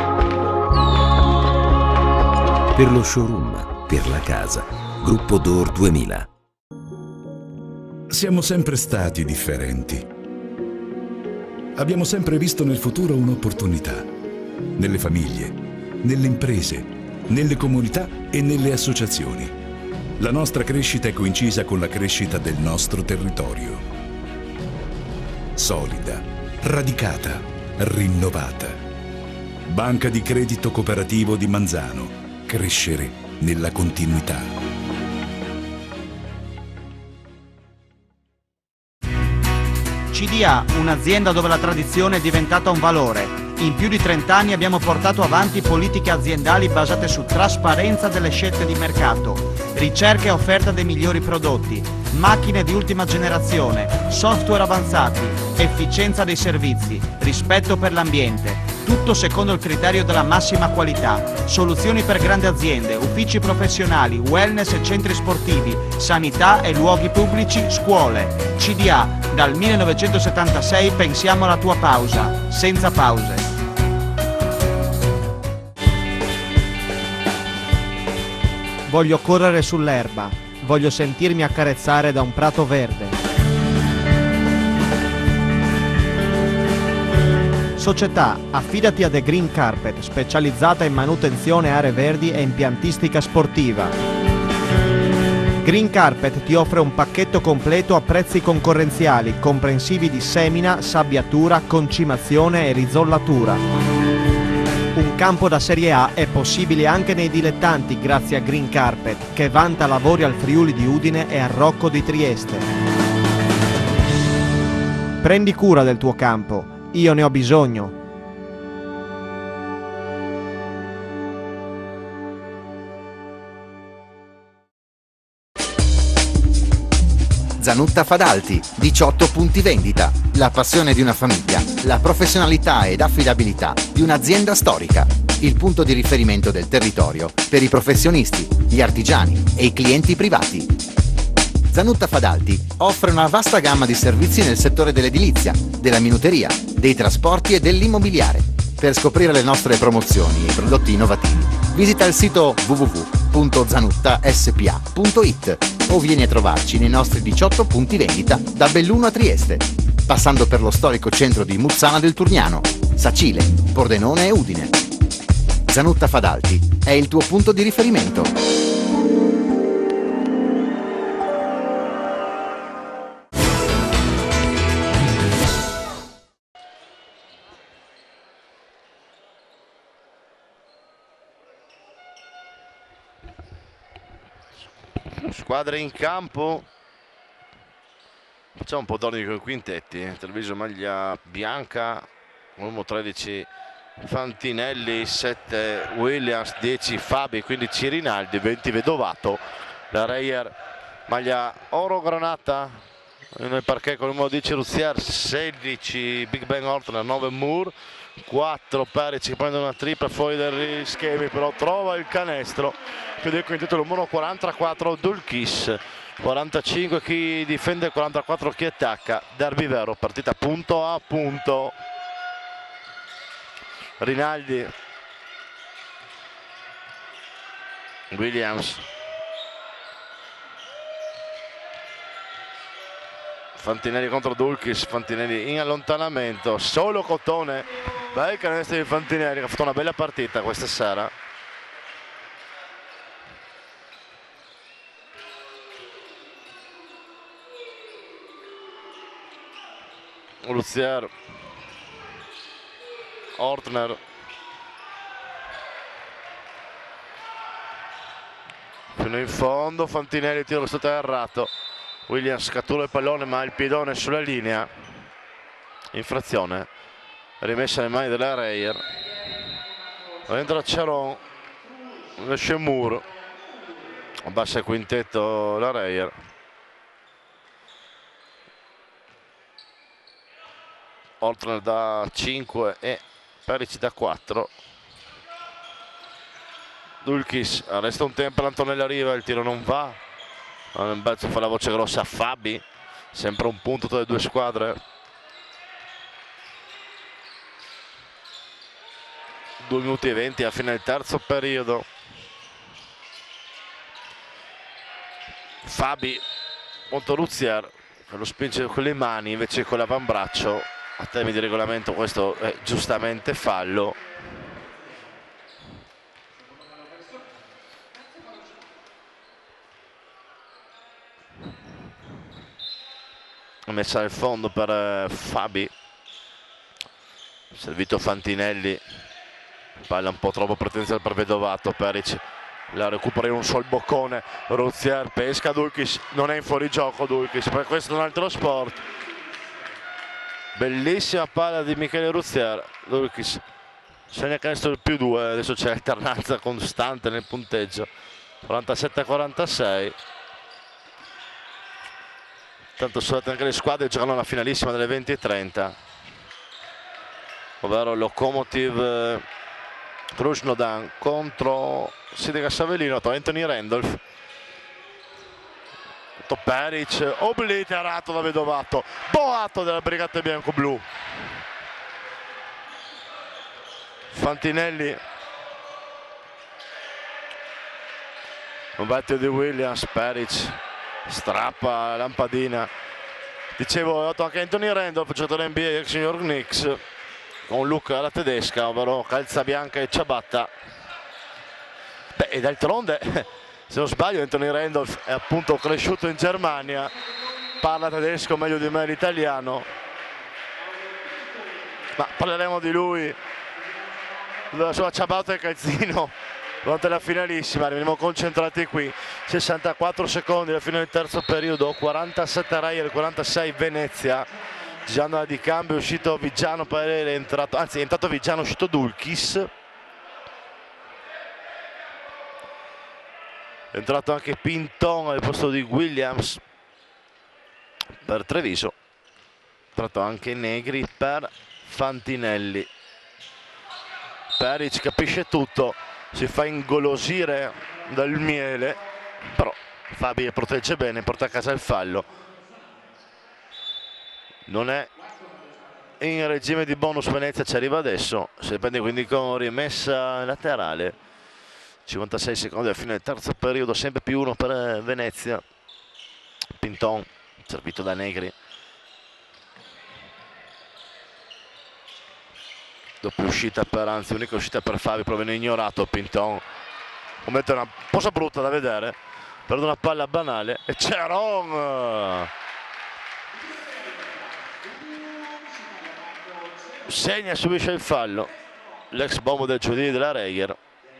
Per lo showroom, per la casa, gruppo Door 2000. Siamo sempre stati differenti. Abbiamo sempre visto nel futuro un'opportunità. Nelle famiglie, nelle imprese, nelle comunità e nelle associazioni. La nostra crescita è coincisa con la crescita del nostro territorio. Solida, radicata, rinnovata. Banca di Credito Cooperativo di Manzano. Crescere nella continuità. CDA, un'azienda dove la tradizione è diventata un valore. In più di 30 anni abbiamo portato avanti politiche aziendali basate su trasparenza delle scelte di mercato, ricerca e offerta dei migliori prodotti, macchine di ultima generazione, software avanzati, efficienza dei servizi, rispetto per l'ambiente. Tutto secondo il criterio della massima qualità. Soluzioni per grandi aziende, uffici professionali, wellness e centri sportivi, sanità e luoghi pubblici, scuole. CDA, dal 1976 pensiamo alla tua pausa, senza pause. Voglio correre sull'erba, voglio sentirmi accarezzare da un prato verde. Società, affidati a The Green Carpet, specializzata in manutenzione aree verdi e impiantistica sportiva. Green Carpet ti offre un pacchetto completo a prezzi concorrenziali, comprensivi di semina, sabbiatura, concimazione e rizollatura. Un campo da Serie A è possibile anche nei dilettanti grazie a Green Carpet, che vanta lavori al Friuli di Udine e al Rocco di Trieste. Prendi cura del tuo campo. Io ne ho bisogno. Zanutta Fadalti, 18 punti vendita. La passione di una famiglia, la professionalità ed affidabilità di un'azienda storica. Il punto di riferimento del territorio per i professionisti, gli artigiani e i clienti privati. Zanutta Fadalti offre una vasta gamma di servizi nel settore dell'edilizia, della minuteria, dei trasporti e dell'immobiliare. Per scoprire le nostre promozioni e prodotti innovativi, visita il sito www.zanuttaspa.it o vieni a trovarci nei nostri 18 punti vendita da Belluno a Trieste, passando per lo storico centro di Muzzana del Turniano, Sacile, Pordenone e Udine. Zanutta Fadalti è il tuo punto di riferimento. Squadre in campo, facciamo un po' d'ordine con i quintetti. Treviso maglia bianca, numero 13 Fantinelli, 7 Williams, 10 Fabi, 15 Rinaldi, 20 Vedovato. La Reyer maglia oro granata nel parquet con il numero 10 Ruzier, 16 Big Ben Ortner, 9 Moore, 4 Perici, prende una tripla fuori dagli schemi, però trova il canestro. Chiude il quintetto il numero 44 Dulkis, 45 chi difende, 44 chi attacca. Derby vero, partita punto a punto. Rinaldi, Williams, Fantinelli contro Dulkis, Fantinelli in allontanamento, solo Cotone, bel canestro di Fantinelli che ha fatto una bella partita questa sera. Luzier, Ortner, fino in fondo, Fantinelli tiro stato errato, Williams cattura il pallone ma il piedone sulla linea, infrazione, rimessa nelle mani della Reyer, entra Ceron, esce Moore, abbassa il quintetto la Reyer. Ortner da 5 e Peric da 4. Dulkis resta un tempo, l'Antonella arriva, il tiro non va. Belzo fa la voce grossa a Fabi, sempre un punto tra le due squadre. 2 minuti e 20 alla fine del terzo periodo. Fabi contro Luzier, che lo spinge con le mani invece con l'avambraccio. A termini di regolamento questo è giustamente fallo. Messa nel fondo per Fabi, servito Fantinelli, palla un po' troppo pretenziosa per Vedovato, Peric la recupera in un sol boccone, Ruzier pesca Dulkis, non è in fuorigioco Dulkis, per questo è un altro sport. Bellissima palla di Michele Ruzier, Dulkis segna canestro del +2, adesso c'è alternanza costante nel punteggio, 47-46. Tanto solamente anche le squadre giocano la finalissima delle 20:30, ovvero Lokomotiv Krasnodar contro Sidega Savellino, Anthony Randolph. Peric obliterato da Vedovato, boato della brigata bianco-blu. Fantinelli, un battito di Williams, Peric strappa la lampadina. Dicevo, ho dato anche Anthony Randolph, giocatore NBA ex New York Knicks, con un look alla tedesca, ovvero calza bianca e ciabatta. Beh, e d'altronde se non sbaglio Anthony Randolph è appunto cresciuto in Germania, parla tedesco meglio di me l'italiano, ma parleremo di lui, della sua ciabatta e calzino durante la finalissima. Rimaniamo concentrati qui. 64 secondi alla fine del terzo periodo, 47 Reyer, 46 Venezia. Gianna di cambio, è uscito Vigiano, poi è entrato, anzi è entrato Vigiano, è uscito Dulkis. È entrato anche Pinton al posto di Williams per Treviso. È entrato anche Negri per Fantinelli. Peric capisce tutto, si fa ingolosire dal miele, però Fabi protegge bene, porta a casa il fallo. Non è in regime di bonus, Venezia ci arriva adesso, si prende quindi con rimessa laterale. 56 secondi alla fine del terzo periodo, sempre +1 per Venezia. Pinton servito da Negri, doppia uscita per, anzi unica uscita per Fabi, però viene ignorato Pinton. Momento una cosa brutta da vedere, perde una palla banale e Ceron segna e subisce il fallo, l'ex bombo del giovedì della Reyer.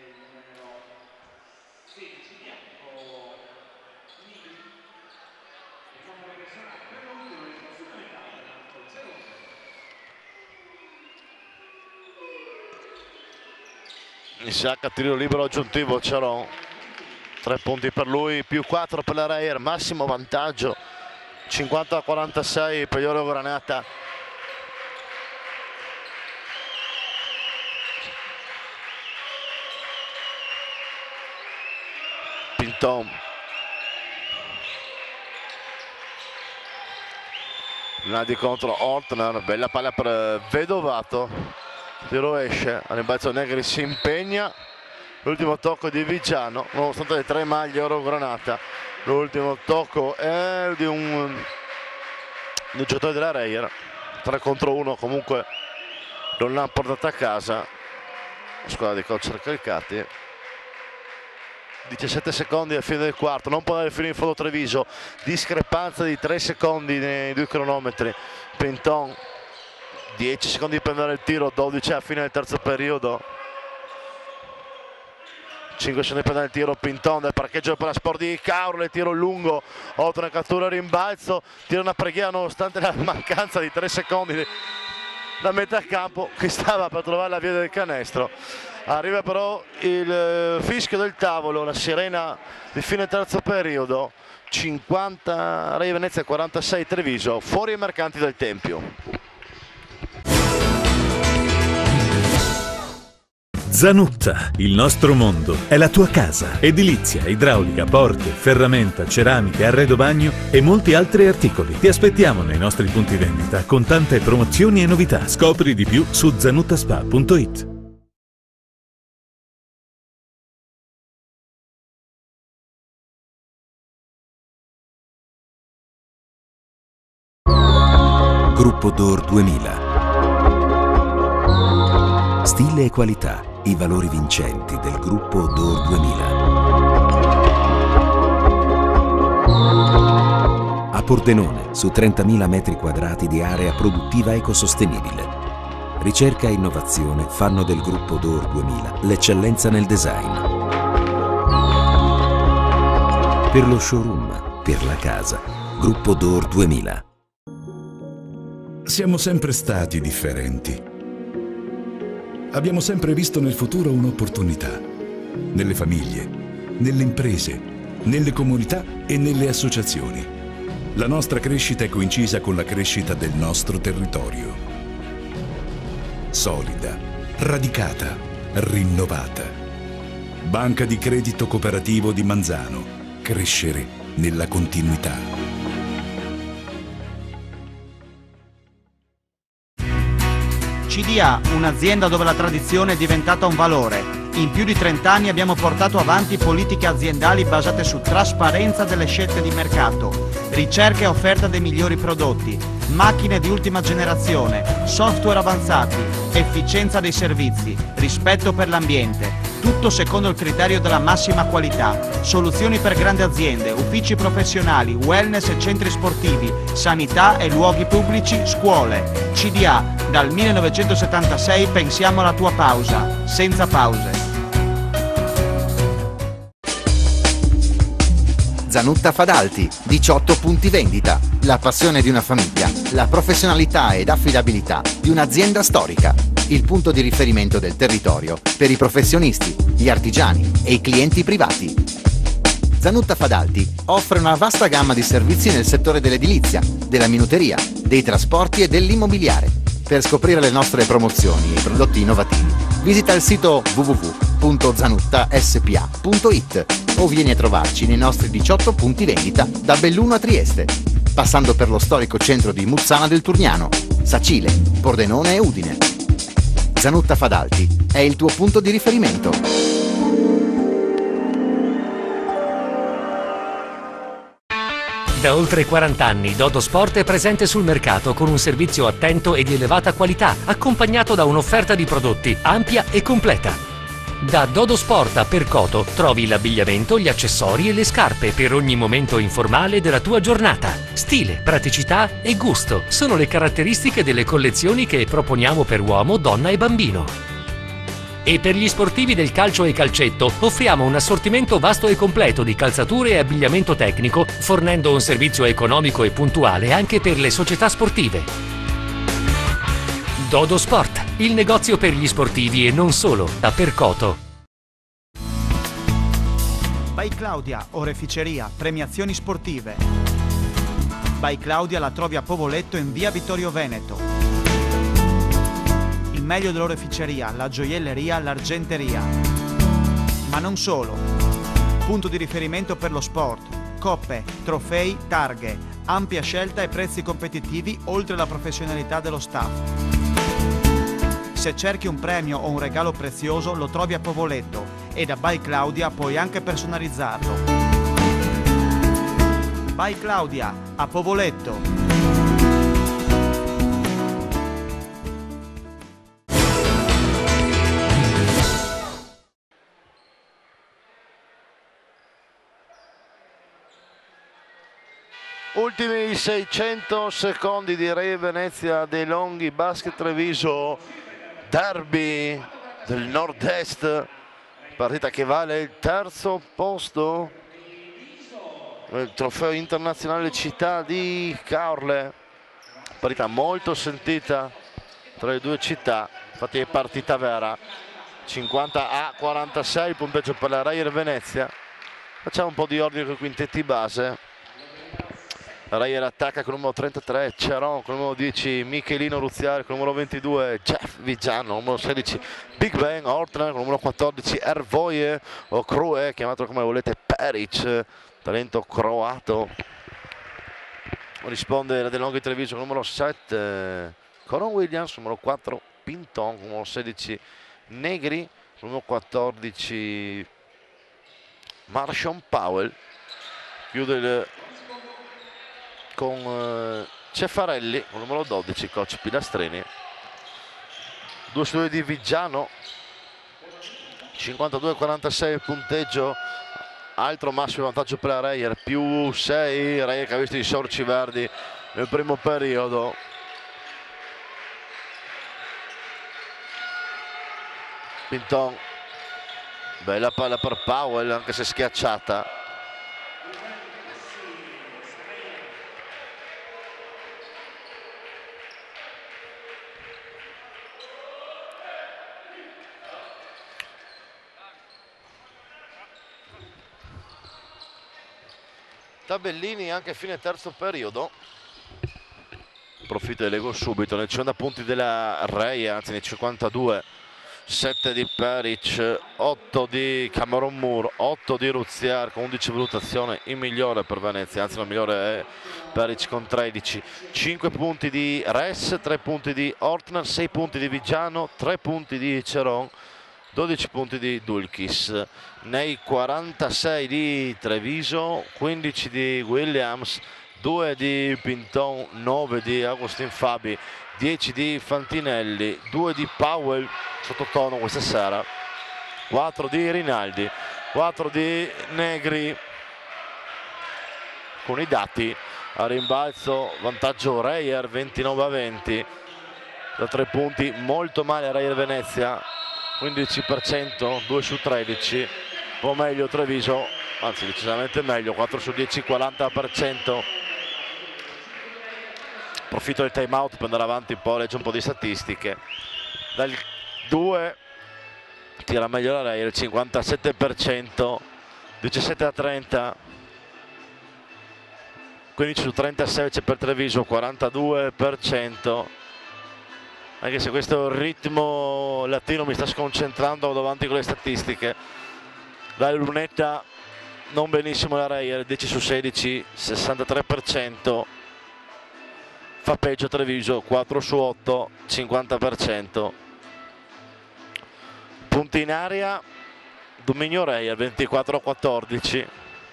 Isacca, tiro libero aggiuntivo, Ceron, 3 punti per lui, +4 per la Reyer, massimo vantaggio, 50-46 per gli Oro Granata. Pinton, Nadi contro Ortner, bella palla per Vedovato. Tiro esce, a rimbalzo Negri si impegna, l'ultimo tocco di Vigiano, nonostante le 3 maglie Oro Granata, l'ultimo tocco è di un il giocatore della Reyer. 3 contro 1 comunque non l'ha portata a casa la squadra di coach Recalcati. 17 secondi alla fine del quarto, non può dare fino in fondo Treviso, discrepanza di 3 secondi nei 2 cronometri. Pinton 10 secondi per prendere il tiro, 12 alla fine del terzo periodo. 5 secondi per prendere il tiro, Pinton del parcheggio per la Sport di Caorle, tiro lungo, oltre una cattura rimbalzo, tira una preghiera nonostante la mancanza di 3 secondi da metà campo che stava per trovare la via del canestro. Arriva però il fischio del tavolo, la sirena di fine terzo periodo. 50 Reia Venezia, 46 Treviso, fuori i mercanti del Tempio. Zanutta, il nostro mondo, è la tua casa. Edilizia, idraulica, porte, ferramenta, ceramiche, arredo bagno e molti altri articoli. Ti aspettiamo nei nostri punti vendita con tante promozioni e novità. Scopri di più su zanuttaspa.it. Gruppo Door 2000. Stile e qualità, i valori vincenti del gruppo Door 2000. A Pordenone, su 30.000 metri quadrati di area produttiva ecosostenibile. Ricerca e innovazione fanno del gruppo Door 2000 l'eccellenza nel design. Per lo showroom, per la casa, gruppo Door 2000. Siamo sempre stati differenti. Abbiamo sempre visto nel futuro un'opportunità. Nelle famiglie, nelle imprese, nelle comunità e nelle associazioni. La nostra crescita è coincisa con la crescita del nostro territorio. Solida, radicata, rinnovata. Banca di Credito Cooperativo di Manzano. Crescere nella continuità. CDA, un'azienda dove la tradizione è diventata un valore. In più di 30 anni abbiamo portato avanti politiche aziendali basate su trasparenza delle scelte di mercato, ricerca e offerta dei migliori prodotti, macchine di ultima generazione, software avanzati, efficienza dei servizi, rispetto per l'ambiente. Tutto secondo il criterio della massima qualità. Soluzioni per grandi aziende, uffici professionali, wellness e centri sportivi, sanità e luoghi pubblici, scuole. CDA, dal 1976 pensiamo alla tua pausa, senza pause. Zanutta Fadalti, 18 punti vendita, la passione di una famiglia, la professionalità ed affidabilità di un'azienda storica, il punto di riferimento del territorio per i professionisti, gli artigiani e i clienti privati. Zanutta Fadalti offre una vasta gamma di servizi nel settore dell'edilizia, della minuteria, dei trasporti e dell'immobiliare. Per scoprire le nostre promozioni e i prodotti innovativi, visita il sito www.zanuttaspa.it o vieni a trovarci nei nostri 18 punti vendita da Belluno a Trieste, passando per lo storico centro di Muzzana del Turniano, Sacile, Pordenone e Udine. Zanutta Fadalti è il tuo punto di riferimento. Da oltre 40 anni Dodo Sport è presente sul mercato con un servizio attento e di elevata qualità, accompagnato da un'offerta di prodotti ampia e completa. Da Dodo Sport a Percoto trovi l'abbigliamento, gli accessori e le scarpe per ogni momento informale della tua giornata. Stile, praticità e gusto sono le caratteristiche delle collezioni che proponiamo per uomo, donna e bambino. E per gli sportivi del calcio e calcetto offriamo un assortimento vasto e completo di calzature e abbigliamento tecnico, fornendo un servizio economico e puntuale anche per le società sportive. Dodo Sport, il negozio per gli sportivi e non solo, a Percoto. By Claudia, oreficeria, premiazioni sportive. By Claudia la trovi a Povoletto in via Vittorio Veneto. Il meglio dell'oreficeria, la gioielleria, l'argenteria. Ma non solo. Punto di riferimento per lo sport. Coppe, trofei, targhe, ampia scelta e prezzi competitivi oltre alla professionalità dello staff. Se cerchi un premio o un regalo prezioso lo trovi a Povoletto e da By Claudia puoi anche personalizzarlo. By Claudia a Povoletto. Ultimi 600 secondi di Rai Venezia dei Longhi Basket Treviso, derby del nord-est, partita che vale il terzo posto nel trofeo internazionale città di Caorle, partita molto sentita tra le due città, infatti è partita vera. 50-46 il punteggio per la Rai Venezia. Facciamo un po' di ordine con i quintetti base. Rai attacca con il numero 33 Ceron, con il numero 10 Michelino Ruziari, con il numero 22 Jeff Vigiano, numero 16 Big Bang Ortner, con il numero 14 Ervoje o Crue, chiamato come volete Peric, talento croato. Risponde la De Longhi Treviso con il numero 7 Coron Williams, numero 4 Pinton, con il numero 16 Negri, con il numero 14 Marshon Powell. Chiude con Cefarelli, con il numero 12 coach Pilastrini. 2 su 2 di Vigiano, 52-46 il punteggio, altro massimo vantaggio per la Reyer, più 6 Reyer che ha visto i sorci verdi nel primo periodo. Pinton, bella palla per Powell anche se schiacciata. Tabellini anche a fine terzo periodo, approfitto e leggo subito. Nel 50 punti della Rai, anzi nei 52, 7 di Peric, 8 di Cameron Moore, 8 di Ruziar con 11 valutazione, il migliore per Venezia, anzi la migliore è Peric con 13. 5 punti di Res, 3 punti di Ortner, 6 punti di Vigiano, 3 punti di Ceron, 12 punti di Dulkis. Nei 46 di Treviso, 15 di Williams, 2 di Pinton, 9 di Agustin Fabi, 10 di Fantinelli, 2 di Powell, sottotono questa sera, 4 di Rinaldi, 4 di Negri. Con i dati a rimbalzo vantaggio Reyer 29-20, da 3 punti molto male Reyer Venezia, 15%, 2 su 13, un po' meglio Treviso, anzi decisamente meglio, 4 su 10, 40%. Approfitto del time out per andare avanti un po', leggo un po' di statistiche. Dal 2 tira meglio la Reyer, il 57%, 17-30, 15 su 36 c'è per Treviso, 42%. Anche se questo ritmo latino mi sta sconcentrando davanti con le statistiche. Dalla lunetta non benissimo la Reyer, 10 su 16, 63%. Fa peggio Treviso, 4 su 8, 50%. Punti in aria, dominio Reyer, 24-14.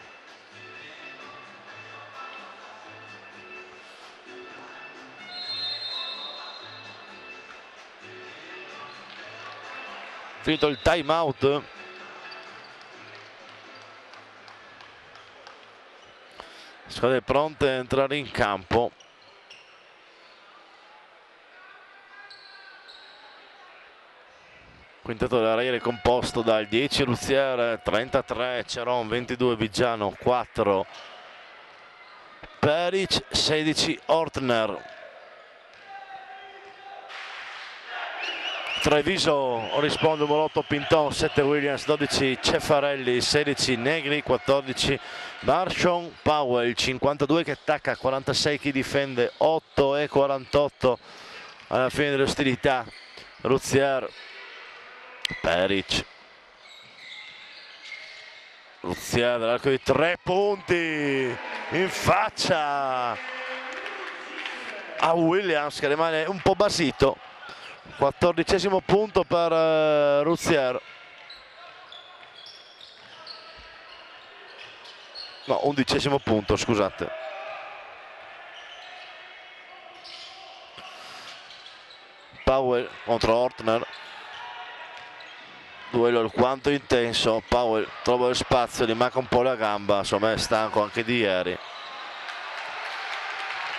Finito il time out, squadre pronte a entrare in campo. Quintetto della Reyer è composto dal 10 Ruzier, 33 Ceron, 22 Vigiano, 4 Peric, 16 Ortner. Treviso risponde numero 8 Pinton, 7 Williams, 12 Cefarelli, 16 Negri, 14 Marshon Powell, 52 che attacca, 46 chi difende, 8 e 48 alla fine delle ostilità. Ruzier, Peric, Ruzier dall'arco di 3 punti in faccia a Williams che rimane un po' basito. 14° punto per Ruzier, no 11° punto, scusate. Powell contro Ortner, duello alquanto intenso. Powell trova lo spazio, gli manca un po' la gamba, insomma è stanco anche di ieri.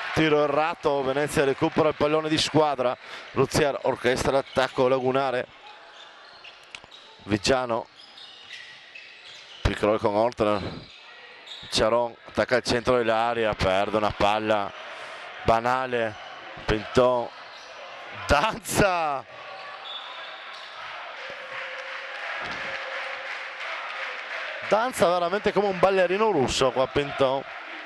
tiro errato, Venezia recupera il pallone di squadra, Ruzier orchestra l'attacco lagunare, Viggiano, pick roll con Ortner, Ceron attacca al centro dell'area, perde una palla banale, Pinton, danza, danza veramente come un ballerino russo qua Pinton.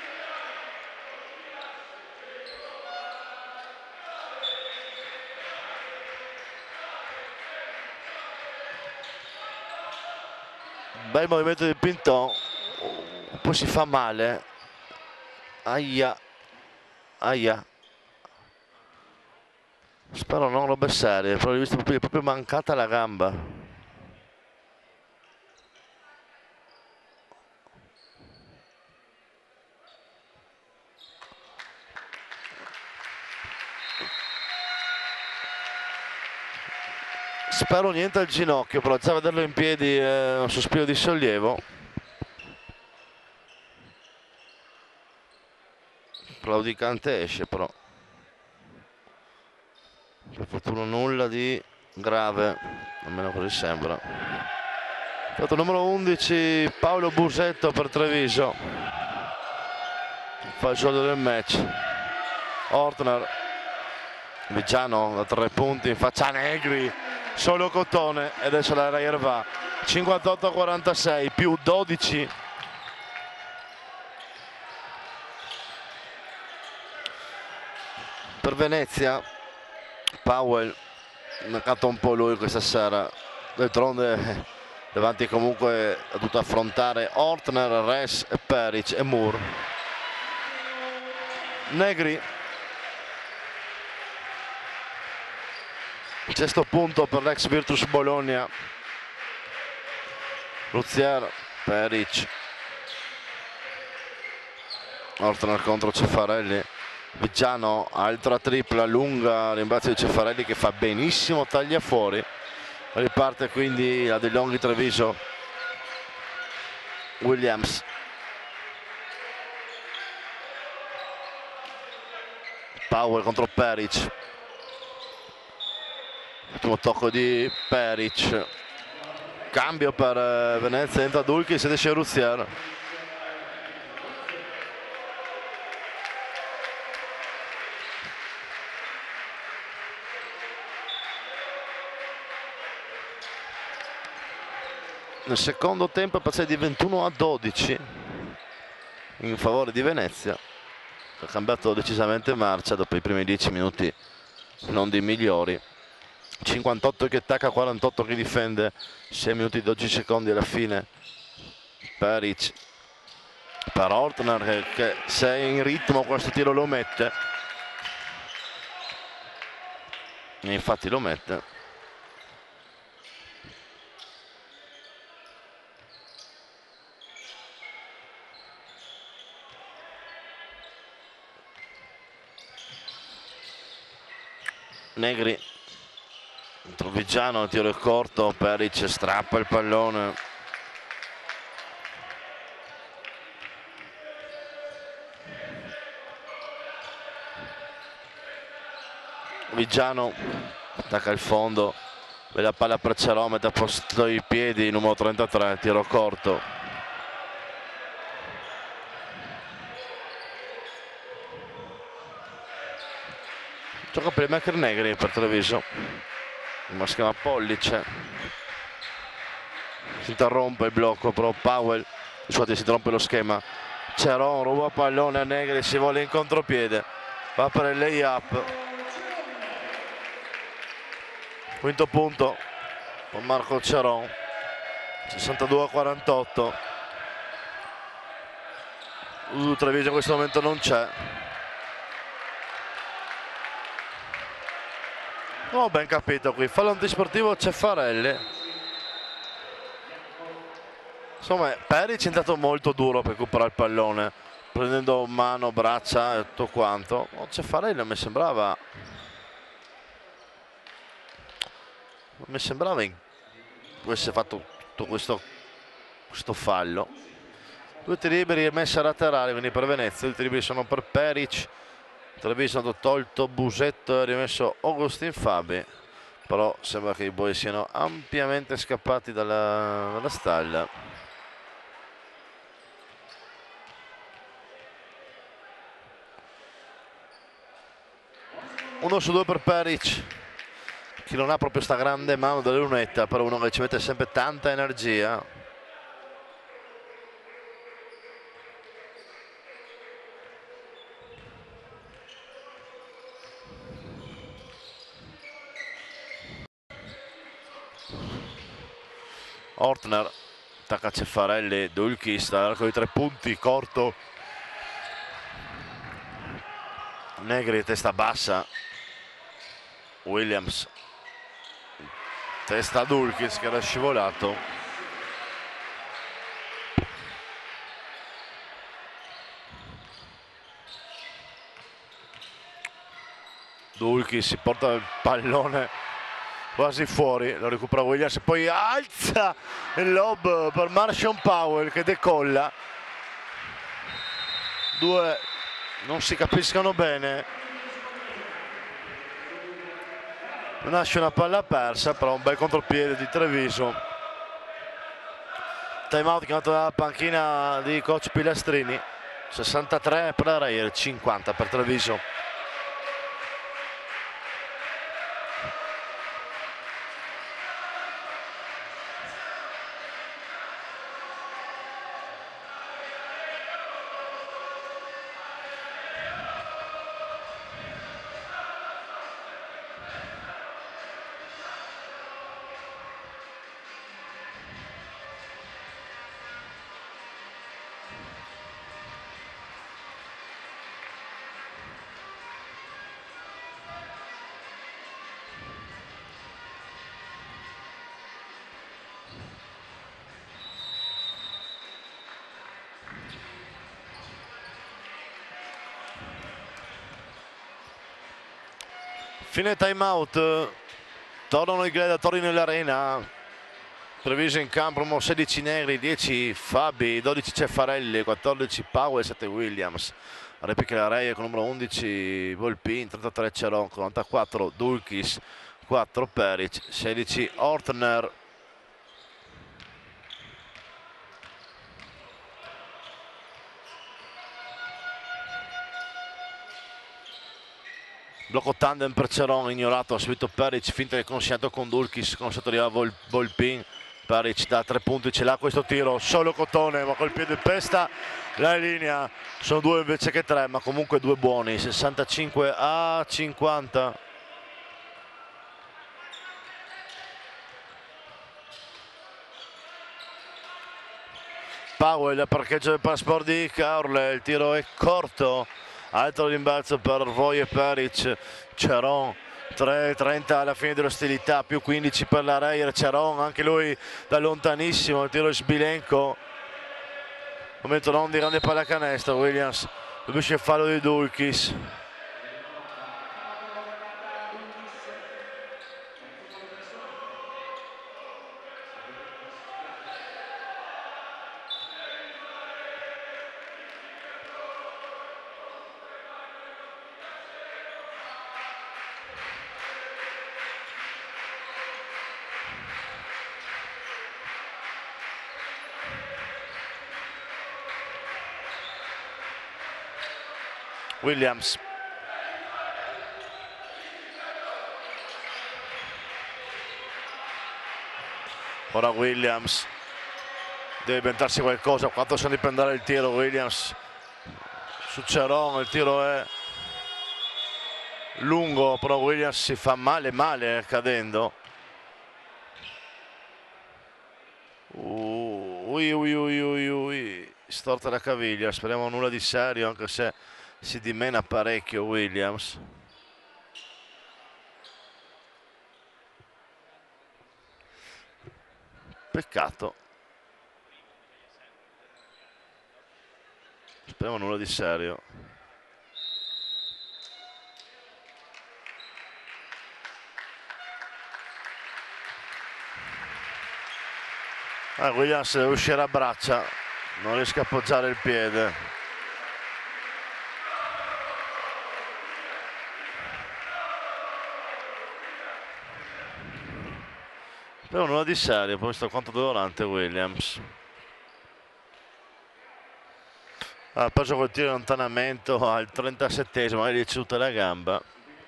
Bel movimento di Pinton, poi si fa male, aia, aia, spero non robe serie, però ho visto proprio mancata la gamba. Spero niente al ginocchio, però già vederlo in piedi è un sospiro di sollievo. Claudicante esce però. Per fortuna nulla di grave, almeno così sembra. Fatto numero 11 Paolo Busetto per Treviso. Fa il soldo del match. Ortner. Viggiano da 3 punti in faccia a Negri. Solo Cotone e adesso la Reyer va 58-46 più 12 per Venezia. Powell mercato un po' lui questa sera, d'altronde davanti comunque ha dovuto affrontare Ortner, Res e Peric e Moore. Negri, sesto punto per l'ex Virtus Bologna. Ruzier, Peric, Ortner contro Ceffarelli, Viggiano, altra tripla lunga, rimbalzo di Ceffarelli che fa benissimo, taglia fuori, riparte quindi la De Longhi Treviso. Williams, Powell contro Peric, ultimo tocco di Peric, cambio per Venezia, entra Dulkis ed esce Ruzier. Nel secondo tempo è passato di 21-12 in favore di Venezia, ha cambiato decisamente marcia dopo i primi 10 minuti non dei migliori. 58 che attacca, 48 che difende, 6 minuti e 12 secondi alla fine. Peric per Ortner che se è in ritmo questo tiro lo mette, e infatti lo mette. Negri, Viggiano, il tiro è corto, Peric strappa il pallone. Viggiano attacca il fondo, vede la palla per Ceron, mette a posto i piedi, numero 33, tiro corto. Gioca playmaker Negri per Treviso, ma si chiama Pollice, si interrompe il blocco però Powell, scusate, si interrompe lo schema. Ceron ruba pallone a Negri, si vuole in contropiede, va per il lay-up. Quinto punto con Marco Ceron, 62-48. Treviso in questo momento non c'è. Non ho ben capito qui, fallo antisportivo Ceffarelli. Insomma, Peric è entrato molto duro per recuperare il pallone, prendendo mano, braccia e tutto quanto. Ceffarelli non mi sembrava avesse fatto tutto questo fallo. Due tiri liberi e messa laterale quindi per Venezia, i tiri liberi sono per Peric Treviso hanno tolto Busetto e rimesso Augustin Fabi, però sembra che i buoi siano ampiamente scappati dalla stalla. Uno su due per Peric, che non ha proprio sta grande mano della lunetta, però uno che ci mette sempre tanta energia. Ortner attacca Ceffarelli, Dulkis dall'arco di 3 punti, corto. Negri testa bassa, Williams testa Dulkis che era scivolato. Dulkis si porta il pallone quasi fuori, lo recupera Williams e poi alza il lob per Marshon Powell che decolla. Due non si capiscono bene, nasce una palla persa, però un bel contropiede di Treviso. Time out chiamato dalla panchina di coach Pilastrini. 63 per la Reyer, 50 per Treviso. Fine time out, tornano i gladiatori nell'arena. Treviso in campo, 16 Negri, 10 Fabi, 12 Ceffarelli, 14 Powell, 7 Williams. Replica la Reyer con numero 11 Volpin, 33 Ceron, 94 Dulkis, 4 Peric, 16 Ortner. Blocco tandem per Ceron, ignorato, ha subito Peric, finta del consegnato con Dulkis, consegnato arriva Volpin. Peric da 3 punti, ce l'ha questo tiro, solo Cotone, ma col piede in pesta la linea. Sono 2 invece che 3, ma comunque 2 buoni, 65-50. Powell, il parcheggio del passport di Caorle, il tiro è corto. Altro rimbalzo per Roy e Peric. Ceron 3:30 alla fine dell'ostilità, più 15 per la Reyer. Ceron anche lui da lontanissimo, il tiro è sbilenco. Momento non di grande pallacanestro. Williams subisce il fallo di Dulkis. Williams. Ora Williams deve inventarsi qualcosa. 4 secondi per andare il tiro. Williams su Ceron, il tiro è lungo, però Williams si fa male cadendo. Storta la caviglia, speriamo nulla di serio, anche se si dimena parecchio Williams. Peccato. Speriamo nulla di serio. Williams deve uscire a braccia, non riesce a appoggiare il piede. però nulla di serio, poi sto quanto dolorante Williams. Ha preso quel tiro di allontanamento al 37esimo, ha ricevuto la gamba.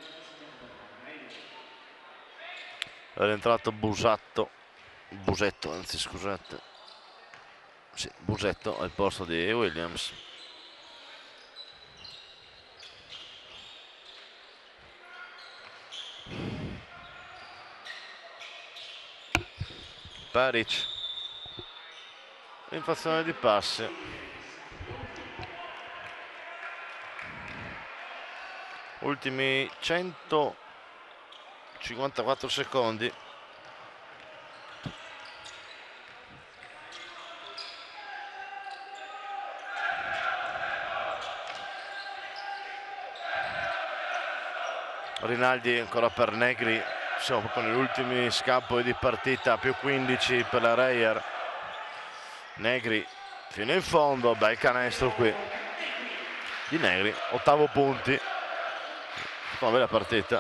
È entrato Busetto, anzi scusate. Sì, Busetto al posto di Williams. Peric, infrazione di passi. Ultimi 154 secondi. Rinaldi ancora per Negri, siamo proprio negli ultimi scappoli di partita, più 15 per la Reyer. Negri fino in fondo, bel canestro qui di Negri, 8 punti, una bella partita.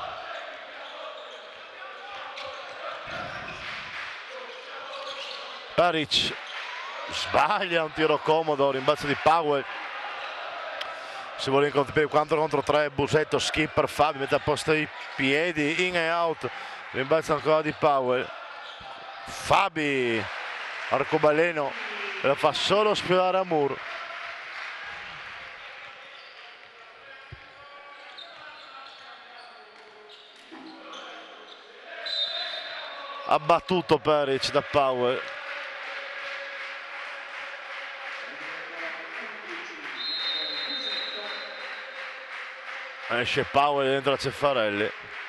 Peric sbaglia un tiro comodo, rimbalzo di Powell. Si vuole incontrare 4 contro 3, Busetto, skipper, Fabi mette a posto i piedi, in e out, rimbalzo ancora di Powell. Fabi, arcobaleno, la fa solo sfiorare a Moore. Abbattuto Peric da Powell. Esce Powell dentro a Ceffarelli.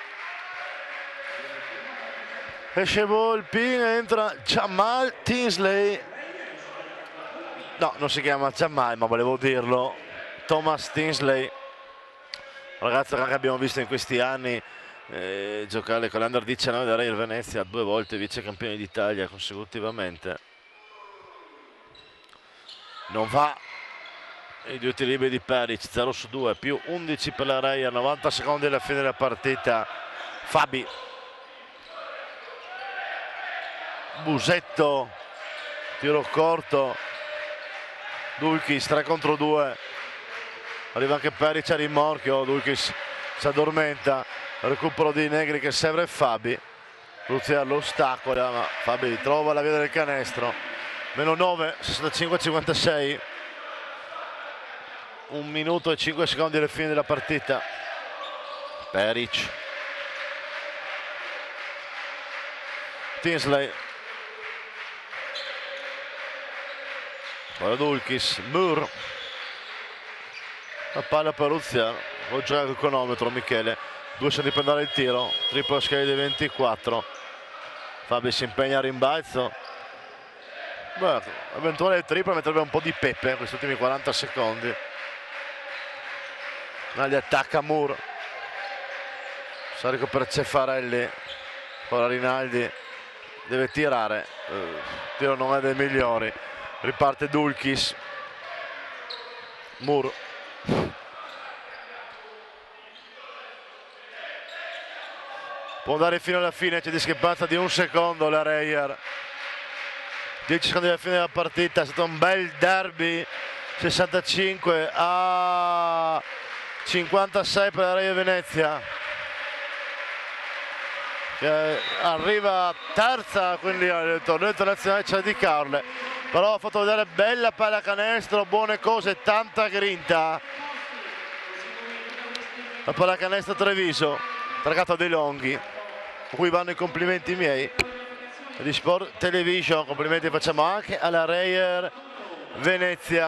Esce Volpin, entra Jamal Tinsley. No, non si chiama Jamal, ma volevo dirlo. Thomas Tinsley, ragazzo che abbiamo visto in questi anni giocare con l'Under 19 da Reyer Venezia, 2 volte vice campione d'Italia consecutivamente. Non va. I 2 tiri liberi di Peric, 0 su 2, più 11 per la Reyer, 90 secondi alla fine della partita. Fabi, Busetto, tiro corto, Dulkis 3 contro 2, arriva anche Peric a rimorchio, Dulkis si addormenta, recupero di Negri che serve Fabi, Luzier lo ostacola, ma Fabi trova la via del canestro. Meno 9, 65-56. 1 minuto e 5 secondi alla fine della partita. Peric, Tinsley, poi Dulkis, Moore, la palla per Luziano, poi gioca il cronometro Michele, 2 secondi per dare il tiro, triplo scale di 24. Fabi si impegna a rimbalzo. Beh, eventuale triplo metterebbe un po' di pepe in questi ultimi 40 secondi. Gli attacca Moore, Sarico per Ceffarelli, ora Rinaldi deve tirare, il tiro non è dei migliori, riparte Dulkis, Moore, può andare fino alla fine, c'è discrepanza di 1 secondo la Reyer, 10 secondi alla fine della partita, è stato un bel derby, 65 a 56 per la Reyer Venezia, che arriva terza, quindi al torneo internazionale c'è di Carle, però ha fatto vedere bella pallacanestro, buone cose, tanta grinta. La pallacanestro Treviso, targata dei Longhi, a cui vanno i complimenti miei di Sport Television, complimenti facciamo anche alla Reyer Venezia.